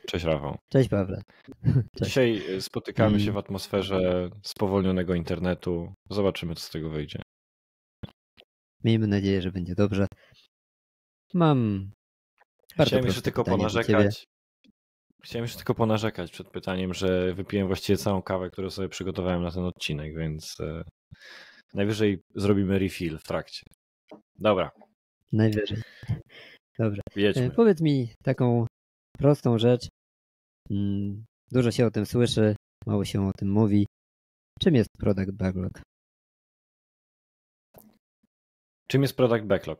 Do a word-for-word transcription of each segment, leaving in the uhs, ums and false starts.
Cześć Rafał. Cześć Pawle. Cześć. Dzisiaj spotykamy się w atmosferze spowolnionego internetu. Zobaczymy, co z tego wyjdzie. Miejmy nadzieję, że będzie dobrze. Mam bardzo Chciałem jeszcze tylko pytanie do ciebie. ponarzekać. Chciałem jeszcze tylko ponarzekać przed pytaniem, że wypiłem właściwie całą kawę, którą sobie przygotowałem na ten odcinek, więc e, najwyżej zrobimy refill w trakcie. Dobra, Najwyżej. Dobrze. E, jedźmy. Powiedz mi taką prostą rzecz. Mm, Dużo się o tym słyszy, mało się o tym mówi. Czym jest Product Backlog? Czym jest Product Backlog?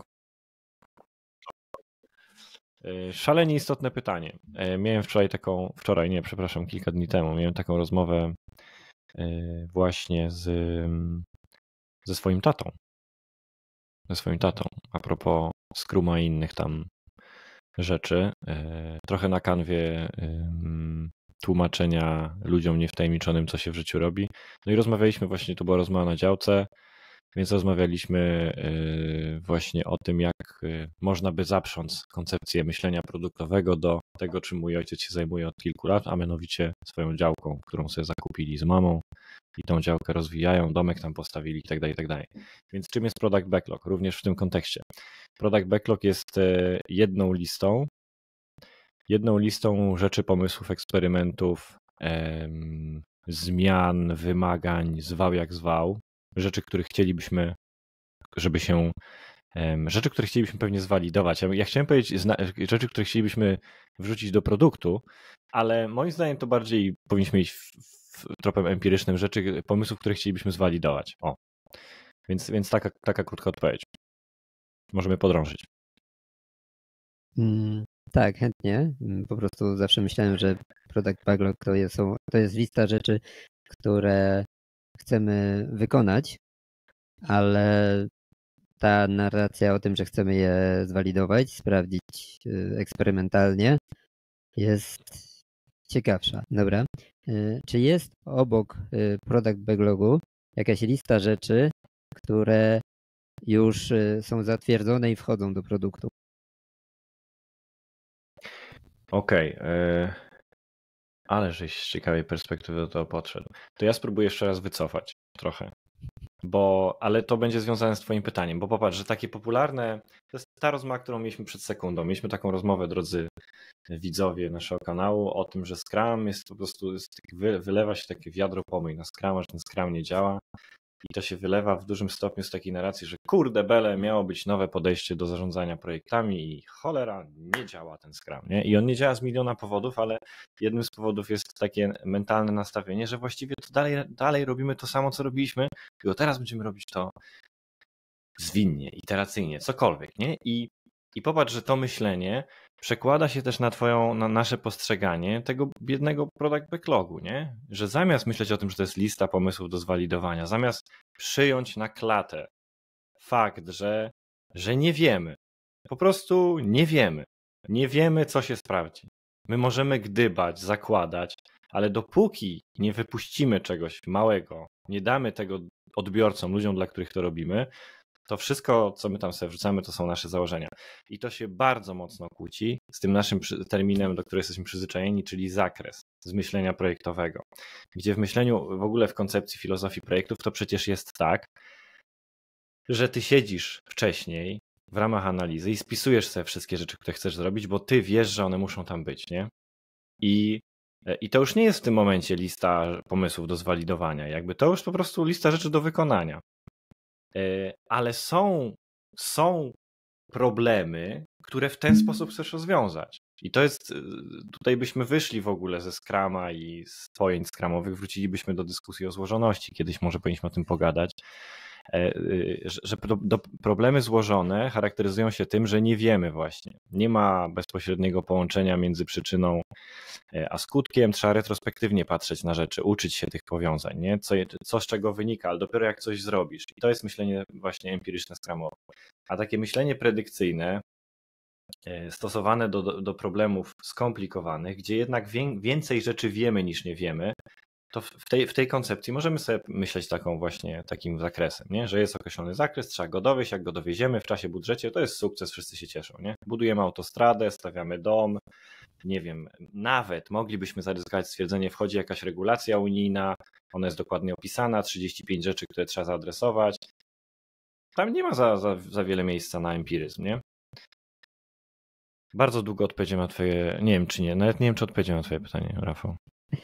E, Szalenie istotne pytanie. E, Miałem wczoraj taką, wczoraj nie, przepraszam, kilka dni temu, miałem taką rozmowę e, właśnie z, ze swoim tatą. Ze swoim tatą, a propos Scruma i innych tam rzeczy. E, Trochę na kanwie em, tłumaczenia ludziom niewtajemniczonym, co się w życiu robi. No i rozmawialiśmy właśnie, to była rozmowa na działce, więc rozmawialiśmy e, właśnie o tym, jak e, można by zaprząc koncepcję myślenia produktowego do tego, czym mój ojciec się zajmuje od kilku lat, a mianowicie swoją działką, którą sobie zakupili z mamą i tą działkę rozwijają, domek tam postawili itd., itd. Więc czym jest Product Backlog? Również w tym kontekście. Product Backlog jest e, jedną listą, jedną listą rzeczy, pomysłów, eksperymentów, em, zmian, wymagań, zwał jak zwał, rzeczy, których chcielibyśmy, żeby się, em, rzeczy, które chcielibyśmy pewnie zwalidować. Ja, ja chciałem powiedzieć zna, rzeczy, które chcielibyśmy wrzucić do produktu, ale moim zdaniem to bardziej powinniśmy iść w, w tropem empirycznym rzeczy, pomysłów, które chcielibyśmy zwalidować. O. Więc, więc taka, taka krótka odpowiedź. Możemy podrążyć. Mm, tak, chętnie. Mm, Po prostu zawsze myślałem, że Product Backlog to jest, są- to jest lista rzeczy, które chcemy wykonać, ale ta narracja o tym, że chcemy je zwalidować, sprawdzić y, eksperymentalnie, jest ciekawsza. Dobra. Y, Czy jest obok y, Product Backlogu jakaś lista rzeczy, które już y, są zatwierdzone i wchodzą do produktu? Okej, okay, ale żeś z ciekawej perspektywy do tego podszedł. To ja spróbuję jeszcze raz wycofać trochę, bo, ale to będzie związane z twoim pytaniem, bo popatrz, że takie popularne, to jest ta rozmowa, którą mieliśmy przed sekundą. Mieliśmy taką rozmowę, drodzy widzowie naszego kanału, o tym, że Scrum jest po prostu, jest, wy, wylewa się takie wiadro pomyj na Scruma, że ten Scrum nie działa. I to się wylewa w dużym stopniu z takiej narracji, że kurde bele, miało być nowe podejście do zarządzania projektami i cholera, nie działa ten Scrum. Nie? I on nie działa z miliona powodów, ale jednym z powodów jest takie mentalne nastawienie, że właściwie to dalej, dalej robimy to samo, co robiliśmy, tylko teraz będziemy robić to zwinnie, iteracyjnie, cokolwiek. Nie? I, i popatrz, że to myślenie przekłada się też na twoją, na nasze postrzeganie tego biednego product backlogu, nie? Że zamiast myśleć o tym, że to jest lista pomysłów do zwalidowania, zamiast przyjąć na klatę fakt, że, że nie wiemy, po prostu nie wiemy, nie wiemy, co się sprawdzi. My możemy gdybać, zakładać, ale dopóki nie wypuścimy czegoś małego, nie damy tego odbiorcom, ludziom, dla których to robimy, to wszystko, co my tam sobie wrzucamy, to są nasze założenia. I to się bardzo mocno kłóci z tym naszym terminem, do którego jesteśmy przyzwyczajeni, czyli zakres z myślenia projektowego. Gdzie w myśleniu, w ogóle w koncepcji filozofii projektów, to przecież jest tak, że ty siedzisz wcześniej w ramach analizy i spisujesz sobie wszystkie rzeczy, które chcesz zrobić, bo ty wiesz, że one muszą tam być, nie? I I to już nie jest w tym momencie lista pomysłów do zwalidowania. Jakby to już po prostu lista rzeczy do wykonania. Ale są, są problemy, które w ten sposób chcesz rozwiązać. I to jest, tutaj byśmy wyszli w ogóle ze Scruma i z pojęć Scrumowych, wrócilibyśmy do dyskusji o złożoności. Kiedyś może powinniśmy o tym pogadać. Że problemy złożone charakteryzują się tym, że nie wiemy właśnie. Nie ma bezpośredniego połączenia między przyczyną a skutkiem. Trzeba retrospektywnie patrzeć na rzeczy, uczyć się tych powiązań, nie? Co, co z czego wynika, ale dopiero jak coś zrobisz. I to jest myślenie właśnie empiryczne Scrumowe. A takie myślenie predykcyjne stosowane do, do, do problemów skomplikowanych, gdzie jednak więcej rzeczy wiemy niż nie wiemy, to w tej, w tej koncepcji możemy sobie myśleć taką właśnie takim zakresem, nie? Że jest określony zakres, trzeba go dowieść, jak go dowieziemy w czasie budżecie, to jest sukces, wszyscy się cieszą, nie? Budujemy autostradę, stawiamy dom, nie wiem, nawet moglibyśmy zaryzykować stwierdzenie, wchodzi jakaś regulacja unijna, ona jest dokładnie opisana, trzydzieści pięć rzeczy, które trzeba zaadresować. Tam nie ma za, za, za wiele miejsca na empiryzm, nie? Bardzo długo odpowiedziałem na twoje, nie wiem czy nie, nawet nie wiem czy odpowiedziałem na twoje pytanie, Rafał.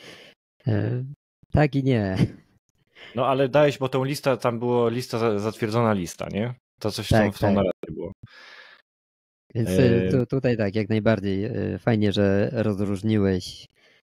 E, tak i nie. No ale dałeś, bo tą listę, tam było lista, zatwierdzona lista, nie? To coś tak, w tą tak. narrację było. Więc E... tu, tutaj tak, jak najbardziej fajnie, że rozróżniłeś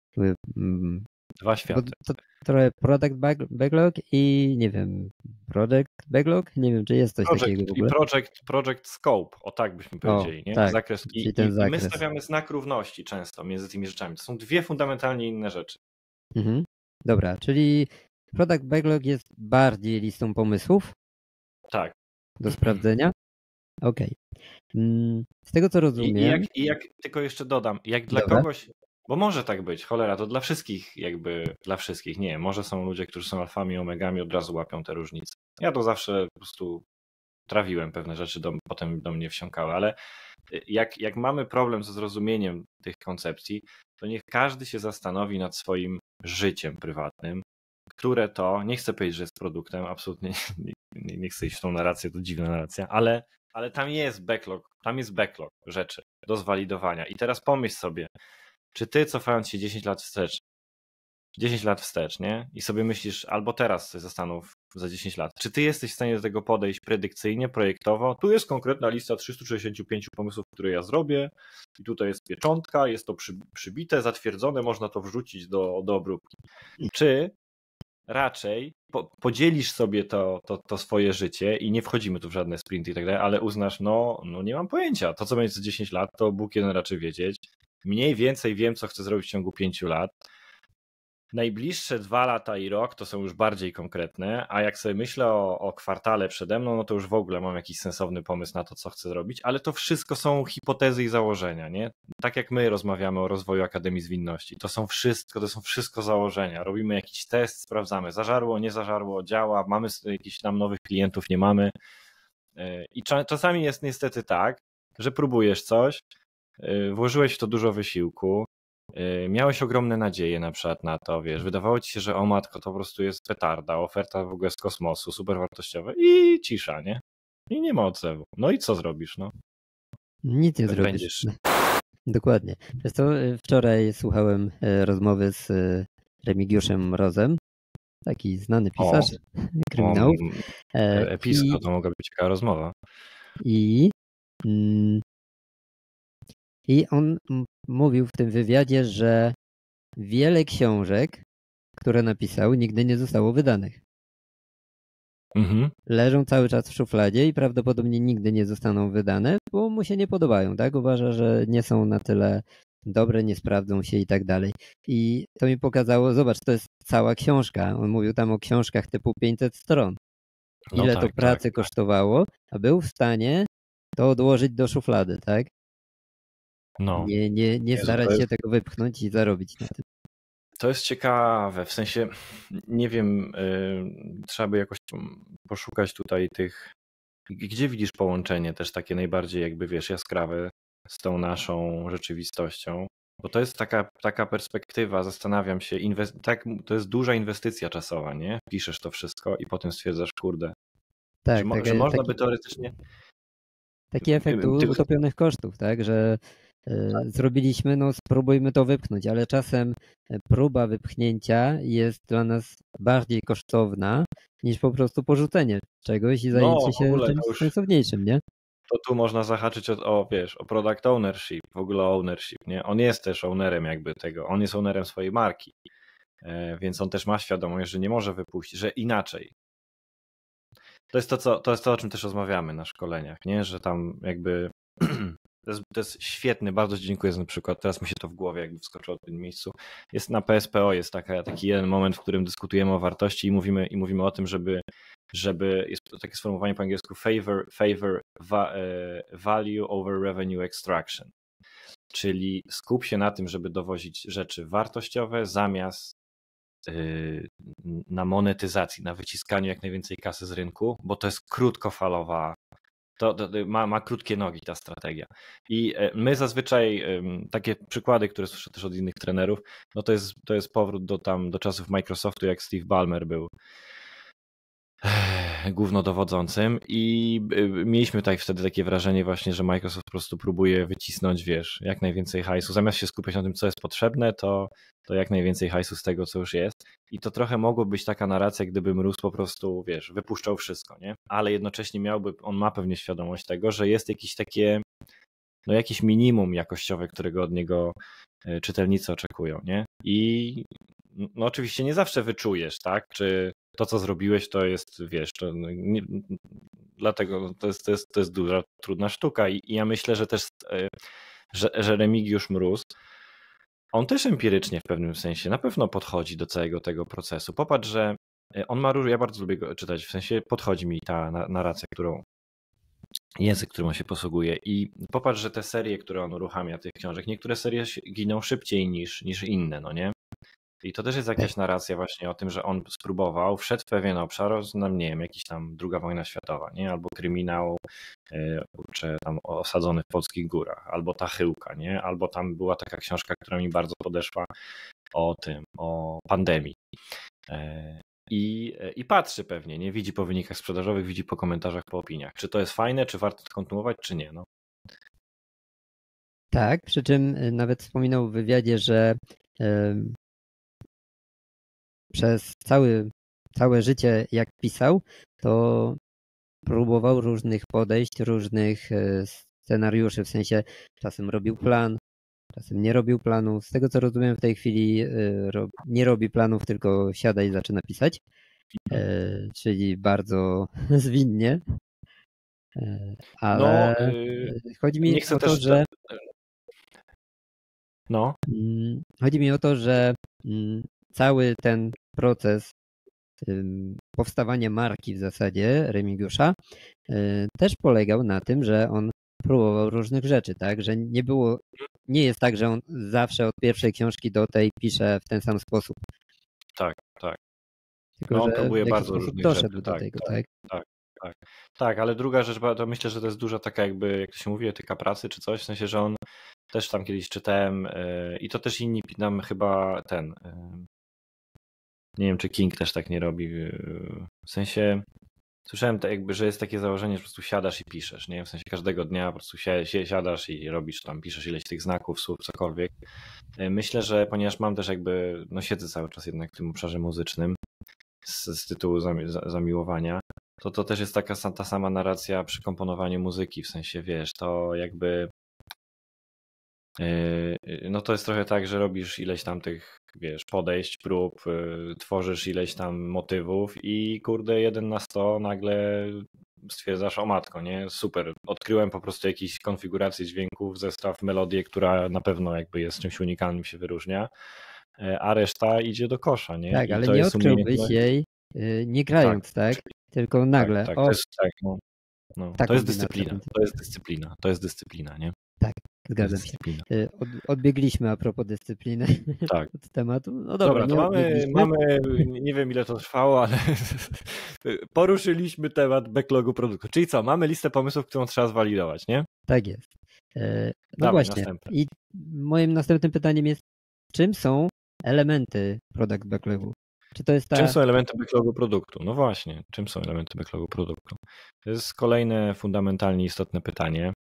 dwa światy. To trochę product backlog i nie wiem, project backlog? Nie wiem, czy jest coś project, takiego w ogóle. I project, project scope, o tak byśmy powiedzieli. O, nie? tak, zakres. I, i, ten zakres. I my stawiamy znak równości często między tymi rzeczami. To są dwie fundamentalnie inne rzeczy. Mhm. Dobra, czyli product backlog jest bardziej listą pomysłów? Tak. Do sprawdzenia? Okej. Okay. Z tego co rozumiem... I, i, jak, I jak tylko jeszcze dodam, jak dla Dobra. kogoś, bo może tak być, cholera, to dla wszystkich jakby, dla wszystkich, nie, może są ludzie, którzy są alfami, omegami, od razu łapią te różnice. Ja to zawsze po prostu trawiłem pewne rzeczy, do, potem do mnie wsiąkały, ale jak, jak mamy problem ze zrozumieniem tych koncepcji, to niech każdy się zastanowi nad swoim życiem prywatnym, które to, nie chcę powiedzieć, że jest produktem, absolutnie nie, nie, nie chcę iść w tą narrację, to dziwna narracja, ale, ale tam jest backlog, tam jest backlog rzeczy do zwalidowania. I teraz pomyśl sobie, czy ty cofając się dziesięć lat wstecz, dziesięć lat wstecz, nie? I sobie myślisz, albo teraz sobie zastanów za dziesięć lat, czy ty jesteś w stanie do tego podejść predykcyjnie, projektowo? Tu jest konkretna lista trzystu sześćdziesięciu pięciu pomysłów, które ja zrobię i tutaj jest pieczątka, jest to przy, przybite, zatwierdzone, można to wrzucić do, do obróbki. Czy raczej po, podzielisz sobie to, to, to swoje życie i nie wchodzimy tu w żadne sprinty i tak dalej, ale uznasz, no, no nie mam pojęcia, to co będzie za dziesięć lat, to Bóg jeden raczy wiedzieć. Mniej więcej wiem, co chcę zrobić w ciągu pięciu lat. Najbliższe dwa lata i rok to są już bardziej konkretne, a jak sobie myślę o, o kwartale przede mną, no to już w ogóle mam jakiś sensowny pomysł na to, co chcę zrobić, ale to wszystko są hipotezy i założenia, nie? Tak jak my rozmawiamy o rozwoju Akademii Zwinności, to są wszystko, to są wszystko założenia. Robimy jakiś test, sprawdzamy, zażarło, nie zażarło, działa, mamy jakichś tam nowych klientów, nie mamy. I czasami jest niestety tak, że próbujesz coś, włożyłeś w to dużo wysiłku, miałeś ogromne nadzieje na przykład na to, wiesz, wydawało ci się, że o matko, to po prostu jest petarda, oferta w ogóle z kosmosu, super wartościowe i cisza, nie? I nie ma odzewu. No i co zrobisz, no? Nic nie zrobisz. Będziesz... Dokładnie. Przez to wczoraj słuchałem rozmowy z Remigiuszem Mrozem, taki znany pisarz o, kryminałów. O, episko, I... to mogła być ciekawa rozmowa. I... Mm, I on mówił w tym wywiadzie, że wiele książek, które napisał, nigdy nie zostało wydanych. Mhm. Leżą cały czas w szufladzie i prawdopodobnie nigdy nie zostaną wydane, bo mu się nie podobają, tak? Uważa, że nie są na tyle dobre, nie sprawdzą się i tak dalej. I to mi pokazało, zobacz, to jest cała książka. On mówił tam o książkach typu pięćset stron. Ile no tak, to pracy tak, kosztowało, a był w stanie to odłożyć do szuflady, tak? No. Nie, nie, nie starać jest... się tego wypchnąć i zarobić na tym. To jest ciekawe, w sensie, nie wiem, yy, trzeba by jakoś poszukać tutaj tych, gdzie widzisz połączenie też takie najbardziej jakby, wiesz, jaskrawe z tą naszą rzeczywistością, bo to jest taka, taka perspektywa, zastanawiam się, inwest- tak, to jest duża inwestycja czasowa, nie? Piszesz to wszystko i potem stwierdzasz, kurde, tak, że, mo- tak, że można taki, by teoretycznie... Taki efekt Ty... utopionych kosztów, tak, że Tak. Zrobiliśmy, no spróbujmy to wypchnąć, ale czasem próba wypchnięcia jest dla nas bardziej kosztowna niż po prostu porzucenie czegoś i zajęcie no, się czymś już, sensowniejszym, nie? To tu można zahaczyć o, o, wiesz, o product ownership, w ogóle ownership, nie? On jest też ownerem jakby tego, on jest ownerem swojej marki, więc on też ma świadomość, że nie może wypuścić, że inaczej. To jest to, co, to jest to, o czym też rozmawiamy na szkoleniach, nie? Że tam jakby... To jest, to jest świetny, bardzo dziękuję za ten przykład. Teraz mi się to w głowie jakby wskoczyło w tym miejscu. Jest na P S P O jest taka, taki jeden moment, w którym dyskutujemy o wartości i mówimy, i mówimy o tym, żeby, żeby jest takie sformułowanie po angielsku favor, favor va, value over revenue extraction. Czyli skup się na tym, żeby dowozić rzeczy wartościowe zamiast yy, na monetyzacji, na wyciskaniu jak najwięcej kasy z rynku, bo to jest krótkofalowa To, to ma, ma krótkie nogi ta strategia. I my zazwyczaj takie przykłady, które słyszę też od innych trenerów, no to jest, to jest powrót do tam do czasów Microsoftu, jak Steve Ballmer był głównodowodzącym i mieliśmy tutaj wtedy takie wrażenie właśnie, że Microsoft po prostu próbuje wycisnąć, wiesz, jak najwięcej hajsu. Zamiast się skupiać na tym, co jest potrzebne, to, to jak najwięcej hajsu z tego, co już jest. I to trochę mogło być taka narracja, gdyby Mróz po prostu, wiesz, wypuszczał wszystko, nie? Ale jednocześnie miałby, on ma pewnie świadomość tego, że jest jakieś takie, no jakieś minimum jakościowe, którego od niego czytelnicy oczekują, nie? I no oczywiście nie zawsze wyczujesz, tak? Czy to, co zrobiłeś, to jest, wiesz, to nie, dlatego to jest, to, jest, to jest duża, trudna sztuka i, i ja myślę, że też, że, że Remigiusz Mróz, on też empirycznie w pewnym sensie na pewno podchodzi do całego tego procesu. Popatrz, że on ma różne, ja bardzo lubię go czytać, w sensie podchodzi mi ta narracja, którą, język, którym on się posługuje i popatrz, że te serie, które on uruchamia, tych książek, niektóre serie giną szybciej niż, niż inne, no nie? I to też jest jakaś narracja właśnie o tym, że on spróbował, wszedł w pewien obszar, no nie wiem, jakiś tam druga wojna światowa, nie? Albo kryminał, czy tam osadzony w polskich górach, albo ta Chyłka, nie? Albo tam była taka książka, która mi bardzo podeszła o tym, o pandemii. I, I patrzy pewnie, nie? Widzi po wynikach sprzedażowych, widzi po komentarzach, po opiniach. Czy to jest fajne, czy warto to kontynuować, czy nie, no? Tak, przy czym nawet wspominał w wywiadzie, że przez cały, całe życie, jak pisał, to próbował różnych podejść, różnych scenariuszy, w sensie czasem robił plan, czasem nie robił planu. Z tego, co rozumiem, w tej chwili nie robi planów, tylko siada i zaczyna pisać, czyli bardzo zwinnie. Ale no, yy, chodzi mi o to, że no. Chodzi mi o to, że cały ten proces powstawania marki w zasadzie Remigiusza też polegał na tym, że on próbował różnych rzeczy, tak? Że nie było, nie jest tak, że on zawsze od pierwszej książki do tej pisze w ten sam sposób. Tak, tak. Tylko, no, on że próbuje w jakiś bardzo różnych doszedł rzeczy. do Tak, tego, tak, tak? Tak, tak. Tak, ale druga rzecz, to myślę, że to jest duża taka jakby, jak to się mówi, etyka pracy czy coś, w sensie, że on też tam kiedyś czytałem yy, i to też inni nam chyba ten, yy, nie wiem, czy King też tak nie robi, yy, w sensie słyszałem tak jakby, że jest takie założenie, że po prostu siadasz i piszesz, nie? W sensie każdego dnia po prostu siadasz i robisz tam, piszesz ileś tych znaków, słów, cokolwiek. Myślę, że ponieważ mam też jakby, no siedzę cały czas jednak w tym obszarze muzycznym z, z tytułu zamiłowania, to to też jest taka ta sama narracja przy komponowaniu muzyki, w sensie wiesz, to jakby no to jest trochę tak, że robisz ileś tam tych, wiesz, podejść, prób, tworzysz ileś tam motywów i kurde, jeden na sto nagle stwierdzasz, o matko, nie, super, odkryłem po prostu jakieś konfiguracje dźwięków, zestaw, melodię, która na pewno jakby jest czymś unikalnym, się wyróżnia, a reszta idzie do kosza, nie? Tak, I ale to nie jest odkryłbyś umiejętność... jej nie grając, tak? tak? Tylko nagle. Tak, tak, o, to jest, tak, no, no, to jest dyscyplina, to jest dyscyplina, to jest dyscyplina, nie? Tak, zgadzam się. Od, odbiegliśmy a propos dyscypliny tak. od tematu. No dobra, dobra to mamy, mamy, nie wiem ile to trwało, ale poruszyliśmy temat backlogu produktu. Czyli co, mamy listę pomysłów, którą trzeba zwalidować, nie? Tak jest. No Dawaj, właśnie. Następne. I moim następnym pytaniem jest, czym są elementy product backlogu? Czy to jest ta... Czym są elementy backlogu produktu? No właśnie, czym są elementy backlogu produktu? To jest kolejne fundamentalnie istotne pytanie.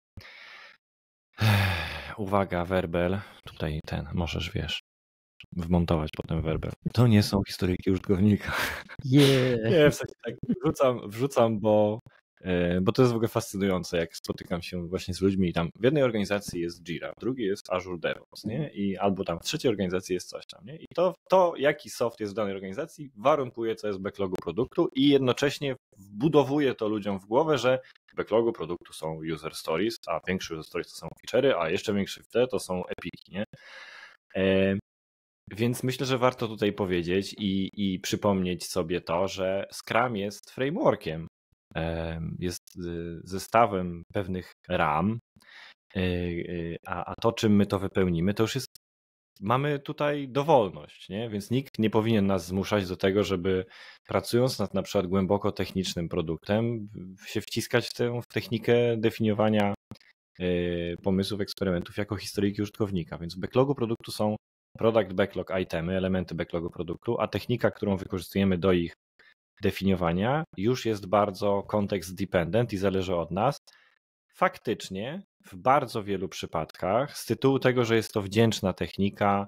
Uwaga, werbel. Tutaj ten, możesz, wiesz, wmontować potem werbel. To nie są historyjki użytkownika. Yeah. Nie, w sensie tak wrzucam, wrzucam, bo, bo to jest w ogóle fascynujące, jak spotykam się właśnie z ludźmi i tam w jednej organizacji jest Jira, w drugiej jest Azure DevOps, nie? I albo tam w trzeciej organizacji jest coś tam, nie? I to, to jaki soft jest w danej organizacji, warunkuje, co jest w backlogu produktu i jednocześnie wbudowuje to ludziom w głowę, że w backlogu produktu są user stories, a większe user stories to są feature'y, a jeszcze większe w te to są epiki, nie? E, Więc myślę, że warto tutaj powiedzieć i, i przypomnieć sobie to, że Scrum jest frameworkiem, jest zestawem pewnych ram, a, a to, czym my to wypełnimy, to już jest mamy tutaj dowolność, nie? Więc nikt nie powinien nas zmuszać do tego, żeby pracując nad na przykład głęboko technicznym produktem się wciskać w tę w technikę definiowania pomysłów, eksperymentów jako historyjki użytkownika. Więc w backlogu produktu są product backlog itemy, elementy backlogu produktu, a technika, którą wykorzystujemy do ich definiowania już jest bardzo context dependent i zależy od nas. Faktycznie w bardzo wielu przypadkach z tytułu tego, że jest to wdzięczna technika,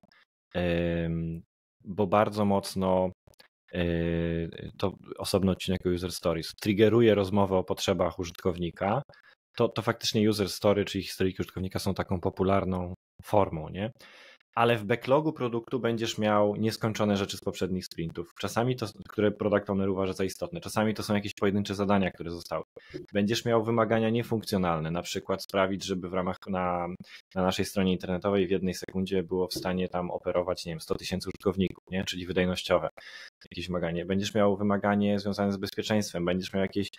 bo bardzo mocno to osobny odcinek o user stories triggeruje rozmowę o potrzebach użytkownika, to, to faktycznie user story, czyli historyjki użytkownika są taką popularną formą, nie? Ale w backlogu produktu będziesz miał nieskończone rzeczy z poprzednich sprintów. Czasami to, które product owner uważa za istotne, czasami to są jakieś pojedyncze zadania, które zostały. Będziesz miał wymagania niefunkcjonalne, na przykład sprawić, żeby w ramach na, na naszej stronie internetowej w jednej sekundzie było w stanie tam operować, nie wiem, sto tysięcy użytkowników, nie? Czyli wydajnościowe jakieś wymaganie. Będziesz miał wymaganie związane z bezpieczeństwem, będziesz miał jakieś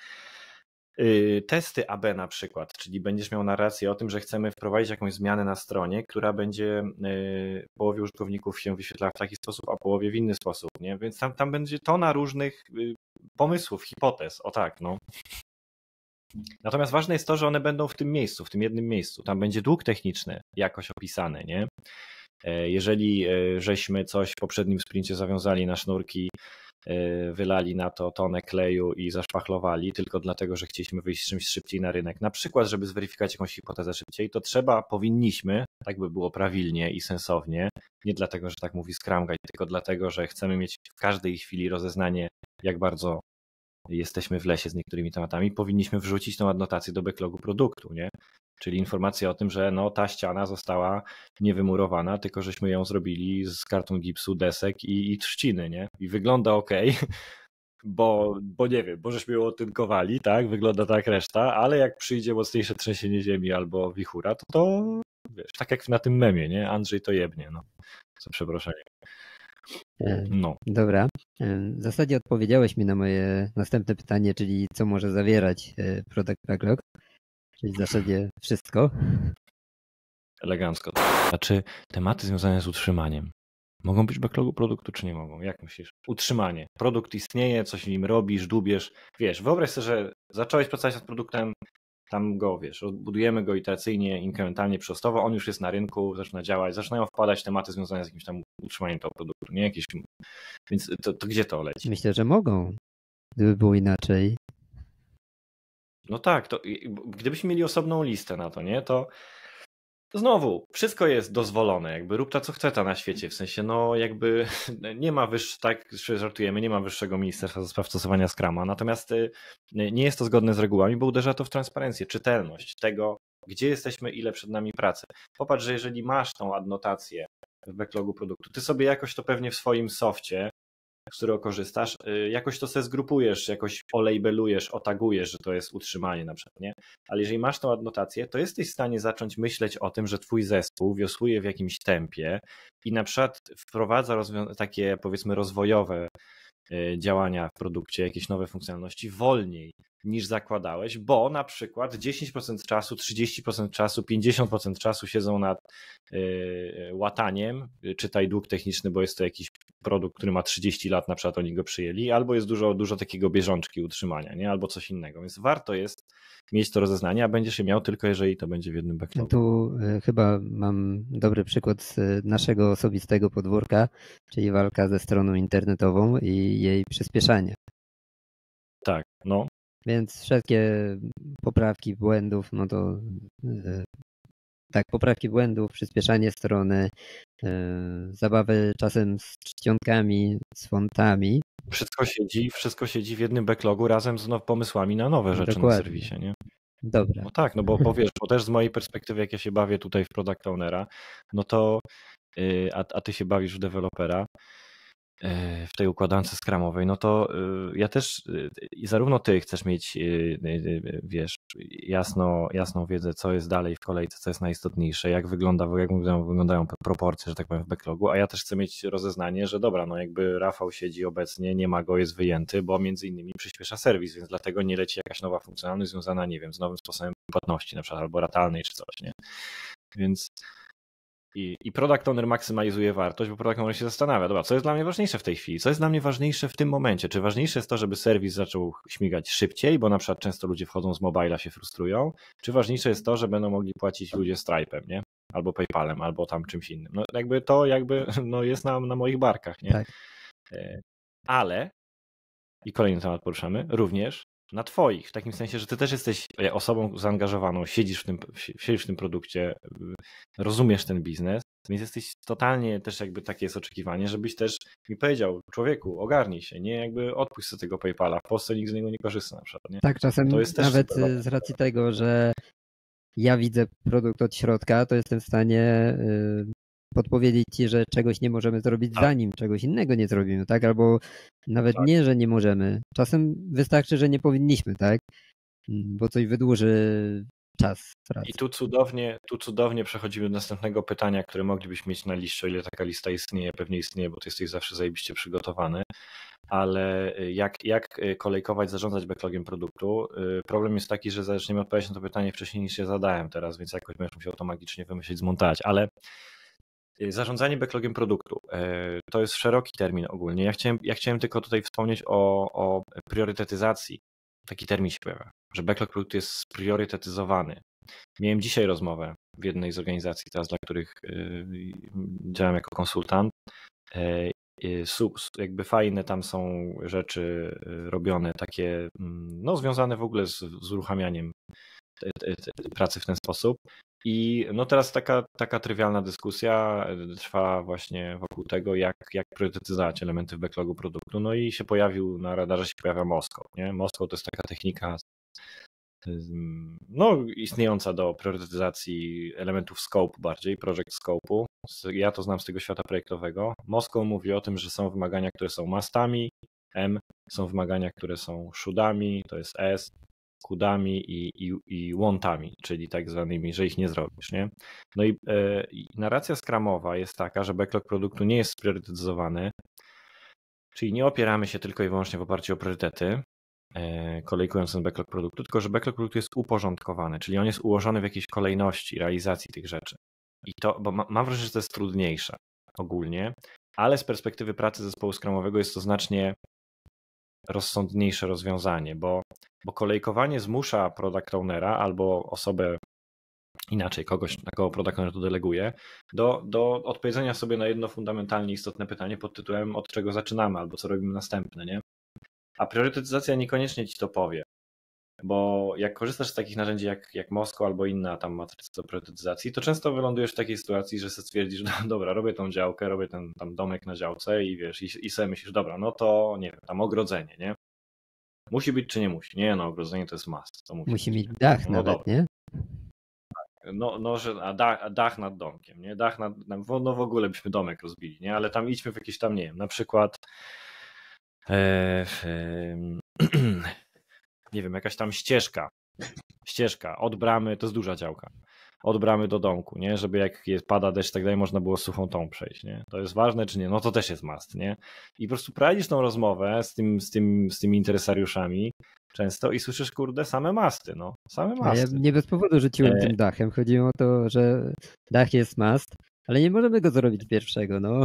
testy A B na przykład, czyli będziesz miał narrację o tym, że chcemy wprowadzić jakąś zmianę na stronie, która będzie połowie użytkowników się wyświetlała w taki sposób, a połowie w inny sposób, nie? Więc tam, tam będzie tona różnych pomysłów, hipotez, o tak, no. Natomiast ważne jest to, że one będą w tym miejscu, w tym jednym miejscu. Tam będzie dług techniczny jakoś opisany, nie? Jeżeli żeśmy coś w poprzednim sprincie zawiązali na sznurki, wylali na to tonę kleju i zaszpachlowali tylko dlatego, że chcieliśmy wyjść z czymś szybciej na rynek, na przykład żeby zweryfikować jakąś hipotezę szybciej, to trzeba, powinniśmy, tak by było prawilnie i sensownie, nie dlatego, że tak mówi Scrum Guide, tylko dlatego, że chcemy mieć w każdej chwili rozeznanie, jak bardzo jesteśmy w lesie z niektórymi tematami, powinniśmy wrzucić tą adnotację do backlogu produktu, nie? Czyli informacja o tym, że no, ta ściana została niewymurowana, tylko żeśmy ją zrobili z karton gipsu, desek i, i trzciny, nie? I wygląda ok, bo, bo nie wiem, bo żeśmy ją otynkowali, tak? Wygląda tak reszta, ale jak przyjdzie mocniejsze trzęsienie ziemi albo wichura, to to, wiesz, tak jak na tym memie, nie? Andrzej to jebnie, no. Za przeproszeniem. No. Dobra. W zasadzie odpowiedziałeś mi na moje następne pytanie, czyli co może zawierać product backlog, czyli w zasadzie wszystko. Elegancko. A czy tematy związane z utrzymaniem mogą być w backlogu produktu, czy nie mogą? Jak myślisz? Utrzymanie. Produkt istnieje, coś w nim robisz, dubiesz. Wiesz, wyobraź sobie, że zacząłeś pracować nad produktem, tam go, wiesz, budujemy go iteracyjnie, inkrementalnie, przyrostowo, on już jest na rynku, zaczyna działać, zaczynają wpadać tematy związane z jakimś tam utrzymaniem tego produktu, nie? Jakieś... Więc to, to gdzie to leci? Myślę, że mogą, gdyby było inaczej. No tak, to gdybyśmy mieli osobną listę na to, nie, to znowu, wszystko jest dozwolone, jakby rób ta co chce ta na świecie, w sensie no jakby nie ma wyższego, tak żartujemy, nie ma wyższego ministerstwa do spraw stosowania Scruma, natomiast nie jest to zgodne z regułami, bo uderza to w transparencję, czytelność tego, gdzie jesteśmy, ile przed nami pracy. Popatrz, że jeżeli masz tą adnotację w backlogu produktu, ty sobie jakoś to pewnie w swoim softie, z którego korzystasz, jakoś to sobie zgrupujesz, jakoś olejbelujesz, otagujesz, że to jest utrzymanie na przykład, nie? Ale jeżeli masz tą adnotację, to jesteś w stanie zacząć myśleć o tym, że twój zespół wiosłuje w jakimś tempie i na przykład wprowadza rozwią- takie powiedzmy rozwojowe działania w produkcie, jakieś nowe funkcjonalności wolniej niż zakładałeś, bo na przykład dziesięć procent czasu, trzydzieści procent czasu, pięćdziesiąt procent czasu siedzą nad yy, łataniem, czytaj dług techniczny, bo jest to jakiś produkt, który ma trzydzieści lat, na przykład oni go przyjęli, albo jest dużo, dużo takiego bieżączki utrzymania, nie? Albo coś innego, więc warto jest mieć to rozeznanie, a będziesz je miał tylko jeżeli to będzie w jednym backlogu. Tu y, chyba mam dobry przykład z naszego osobistego podwórka, czyli walka ze stroną internetową i jej przyspieszanie. Tak, no. Więc wszelkie poprawki błędów, no to y, tak, poprawki błędów, przyspieszanie strony, y, zabawy czasem z czcionkami, z fontami. Wszystko siedzi, wszystko siedzi w jednym backlogu razem z now- pomysłami na nowe rzeczy Dokładnie. na serwisie, nie? Dobra. No tak, no bo powiesz, bo też z mojej perspektywy, jak ja się bawię tutaj w product ownera, no to yy, a, a ty się bawisz w dewelopera yy, w tej układance scrumowej, no to yy, ja też i yy, zarówno ty chcesz mieć yy, yy, wiesz, jasno, jasną wiedzę, co jest dalej w kolejce, co jest najistotniejsze, jak wygląda, jak wyglądają proporcje, że tak powiem, w backlogu, a ja też chcę mieć rozeznanie, że dobra, no jakby Rafał siedzi obecnie, nie ma go, jest wyjęty, bo między innymi przyspiesza serwis, więc dlatego nie leci jakaś nowa funkcjonalność związana, nie wiem, z nowym sposobem płatności na przykład, albo ratalnej czy coś, nie? Więc I, I product owner maksymalizuje wartość, bo product owner się zastanawia, dobra, co jest dla mnie ważniejsze w tej chwili, co jest dla mnie ważniejsze w tym momencie, czy ważniejsze jest to, żeby serwis zaczął śmigać szybciej, bo na przykład często ludzie wchodzą z mobila, się frustrują, czy ważniejsze jest to, że będą mogli płacić ludzie Stripe'em, nie? Albo PayPalem, albo tam czymś innym. No jakby to jakby no, jest na, na moich barkach, nie? Tak. Ale, i kolejny temat poruszamy, również na twoich, w takim sensie, że ty też jesteś osobą zaangażowaną, siedzisz w tym, siedzisz w tym produkcie, rozumiesz ten biznes, więc jesteś totalnie też jakby takie jest oczekiwanie, żebyś też mi powiedział, człowieku, ogarnij się, nie jakby odpuść sobie tego PayPala, w Polsce nikt z niego nie korzysta na przykład, nie? Tak, czasem to jest nawet też z racji tego, że ja widzę produkt od środka, to jestem w stanie podpowiedzieć ci, że czegoś nie możemy zrobić, tak. zanim czegoś innego nie zrobimy, tak? Albo nawet tak. nie, że nie możemy. Czasem wystarczy, że nie powinniśmy, tak? Bo coś wydłuży czas pracy. I tu cudownie, tu cudownie przechodzimy do następnego pytania, które moglibyśmy mieć na liście, o ile taka lista istnieje, pewnie istnieje, bo ty jesteś zawsze zajebiście przygotowany, ale jak, jak kolejkować, zarządzać backlogiem produktu? Problem jest taki, że zaczniemy odpowiadać na to pytanie wcześniej niż się zadałem teraz, więc jakoś będziesz musiał to magicznie wymyślić, zmontować, ale zarządzanie backlogiem produktu to jest szeroki termin ogólnie. Ja chciałem, ja chciałem tylko tutaj wspomnieć o, o priorytetyzacji. Taki termin się pojawia, że backlog produktu jest spriorytetyzowany. Miałem dzisiaj rozmowę w jednej z organizacji, teraz dla których działam jako konsultant. Jakby fajne tam są rzeczy robione, takie no, związane w ogóle z, z uruchamianiem pracy w ten sposób. I no teraz taka, taka trywialna dyskusja trwa właśnie wokół tego, jak, jak priorytetyzować elementy w backlogu produktu. No i się pojawił, na radarze się pojawia Moskov. Nie? Moskov to jest taka technika no, istniejąca do priorytetyzacji elementów scope bardziej, project scope'u. Ja to znam z tego świata projektowego. Moskov mówi o tym, że są wymagania, które są mustami, M, są wymagania, które są shouldami, to jest S, couldami i, i, i wantami, czyli tak zwanymi, że ich nie zrobisz, nie? No i, e, i narracja scrumowa jest taka, że backlog produktu nie jest spriorytetyzowany, czyli nie opieramy się tylko i wyłącznie w oparciu o priorytety, kolejkując ten backlog produktu, tylko że backlog produktu jest uporządkowany, czyli on jest ułożony w jakiejś kolejności realizacji tych rzeczy. I to, bo ma, mam wrażenie, że to jest trudniejsze ogólnie, ale z perspektywy pracy zespołu scrumowego jest to znacznie rozsądniejsze rozwiązanie, bo, bo kolejkowanie zmusza product ownera albo osobę inaczej, kogoś, na kogo product owner to deleguje, do, do odpowiedzenia sobie na jedno fundamentalnie istotne pytanie pod tytułem od czego zaczynamy albo co robimy następne, nie? A priorytetyzacja niekoniecznie ci to powie, bo jak korzystasz z takich narzędzi jak, jak Moskwa albo inna tam matryca do priorytetyzacji, to często wylądujesz w takiej sytuacji, że sobie stwierdzisz, no dobra, robię tą działkę, robię ten tam domek na działce i wiesz, i, i sobie myślisz, dobra, no to nie wiem, tam ogrodzenie, nie? Musi być czy nie musi? Nie, no ogrodzenie to jest must. To musi musi być. mieć dach no, nawet, dobra. nie? No, no że, a dach, a dach nad domkiem, nie? Dach nad, no w ogóle byśmy domek rozbili, nie? Ale tam idźmy w jakieś tam, nie wiem, na przykład e, e, nie wiem, jakaś tam ścieżka, ścieżka od bramy, to jest duża działka, od bramy do domku, nie? Żeby jak jest, pada deszcz i tak dalej, można było suchą tą przejść, nie? To jest ważne czy nie? No to też jest must, nie? I po prostu prowadzisz tą rozmowę z, tym, z, tym, z tymi interesariuszami często i słyszysz, kurde, same masty, no, same masty. A ja nie bez powodu rzuciłem e... tym dachem. Chodziło o to, że dach jest must, ale nie możemy go zrobić pierwszego, no.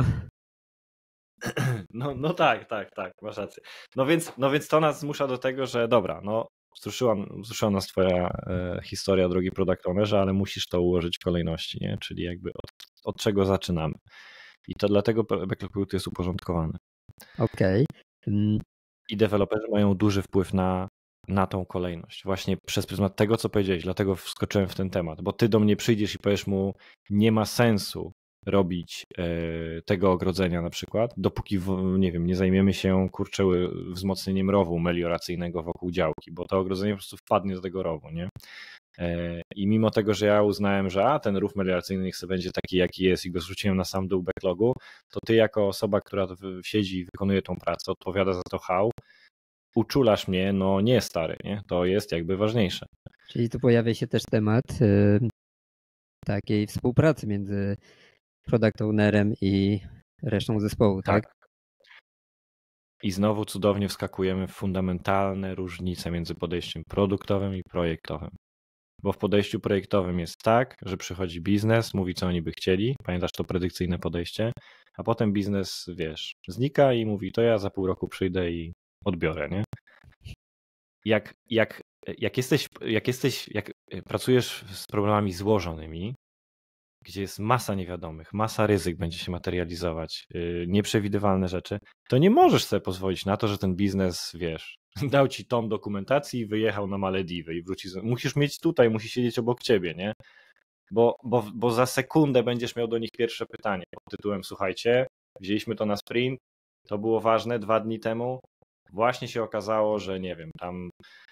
No, no tak, tak, tak, masz rację. No więc, no więc to nas zmusza do tego, że dobra, no wzruszyła, wzruszyła nas twoja e, historia, drogi product ownerze, ale musisz to ułożyć w kolejności, nie? Czyli jakby od, od czego zaczynamy. I to dlatego backlog produktu jest uporządkowany. Okej. Okay. I deweloperzy mają duży wpływ na, na tą kolejność. Właśnie przez pryzmat tego, co powiedziałeś, dlatego wskoczyłem w ten temat, bo ty do mnie przyjdziesz i powiesz mu, nie ma sensu robić e, tego ogrodzenia na przykład, dopóki w, nie wiem, nie zajmiemy się kurczę wzmocnieniem rowu melioracyjnego wokół działki, bo to ogrodzenie po prostu wpadnie do tego rowu, nie? E, I mimo tego, że ja uznałem, że a, ten rów melioracyjny niech sobie będzie taki, jaki jest i go zrzuciłem na sam dół backlogu, to ty jako osoba, która siedzi i wykonuje tą pracę, odpowiada za to how, uczulasz mnie, no nie stary, nie? To jest jakby ważniejsze. Czyli tu pojawia się też temat y, takiej współpracy między product ownerem i resztą zespołu, tak? tak? I znowu cudownie wskakujemy w fundamentalne różnice między podejściem produktowym i projektowym. Bo w podejściu projektowym jest tak, że przychodzi biznes, mówi co oni by chcieli, pamiętasz to predykcyjne podejście, a potem biznes, wiesz, znika i mówi to ja za pół roku przyjdę i odbiorę, nie? Jak, jak, jak jesteś, jak jesteś, jak pracujesz z problemami złożonymi, gdzie jest masa niewiadomych, masa ryzyk będzie się materializować, yy, nieprzewidywalne rzeczy, to nie możesz sobie pozwolić na to, że ten biznes, wiesz, dał ci tom dokumentacji i wyjechał na Malediwy i wróci. Musisz mieć tutaj, musi siedzieć obok ciebie, nie? Bo, bo, bo za sekundę będziesz miał do nich pierwsze pytanie pod tytułem słuchajcie, wzięliśmy to na sprint, to było ważne dwa dni temu, właśnie się okazało, że nie wiem, tam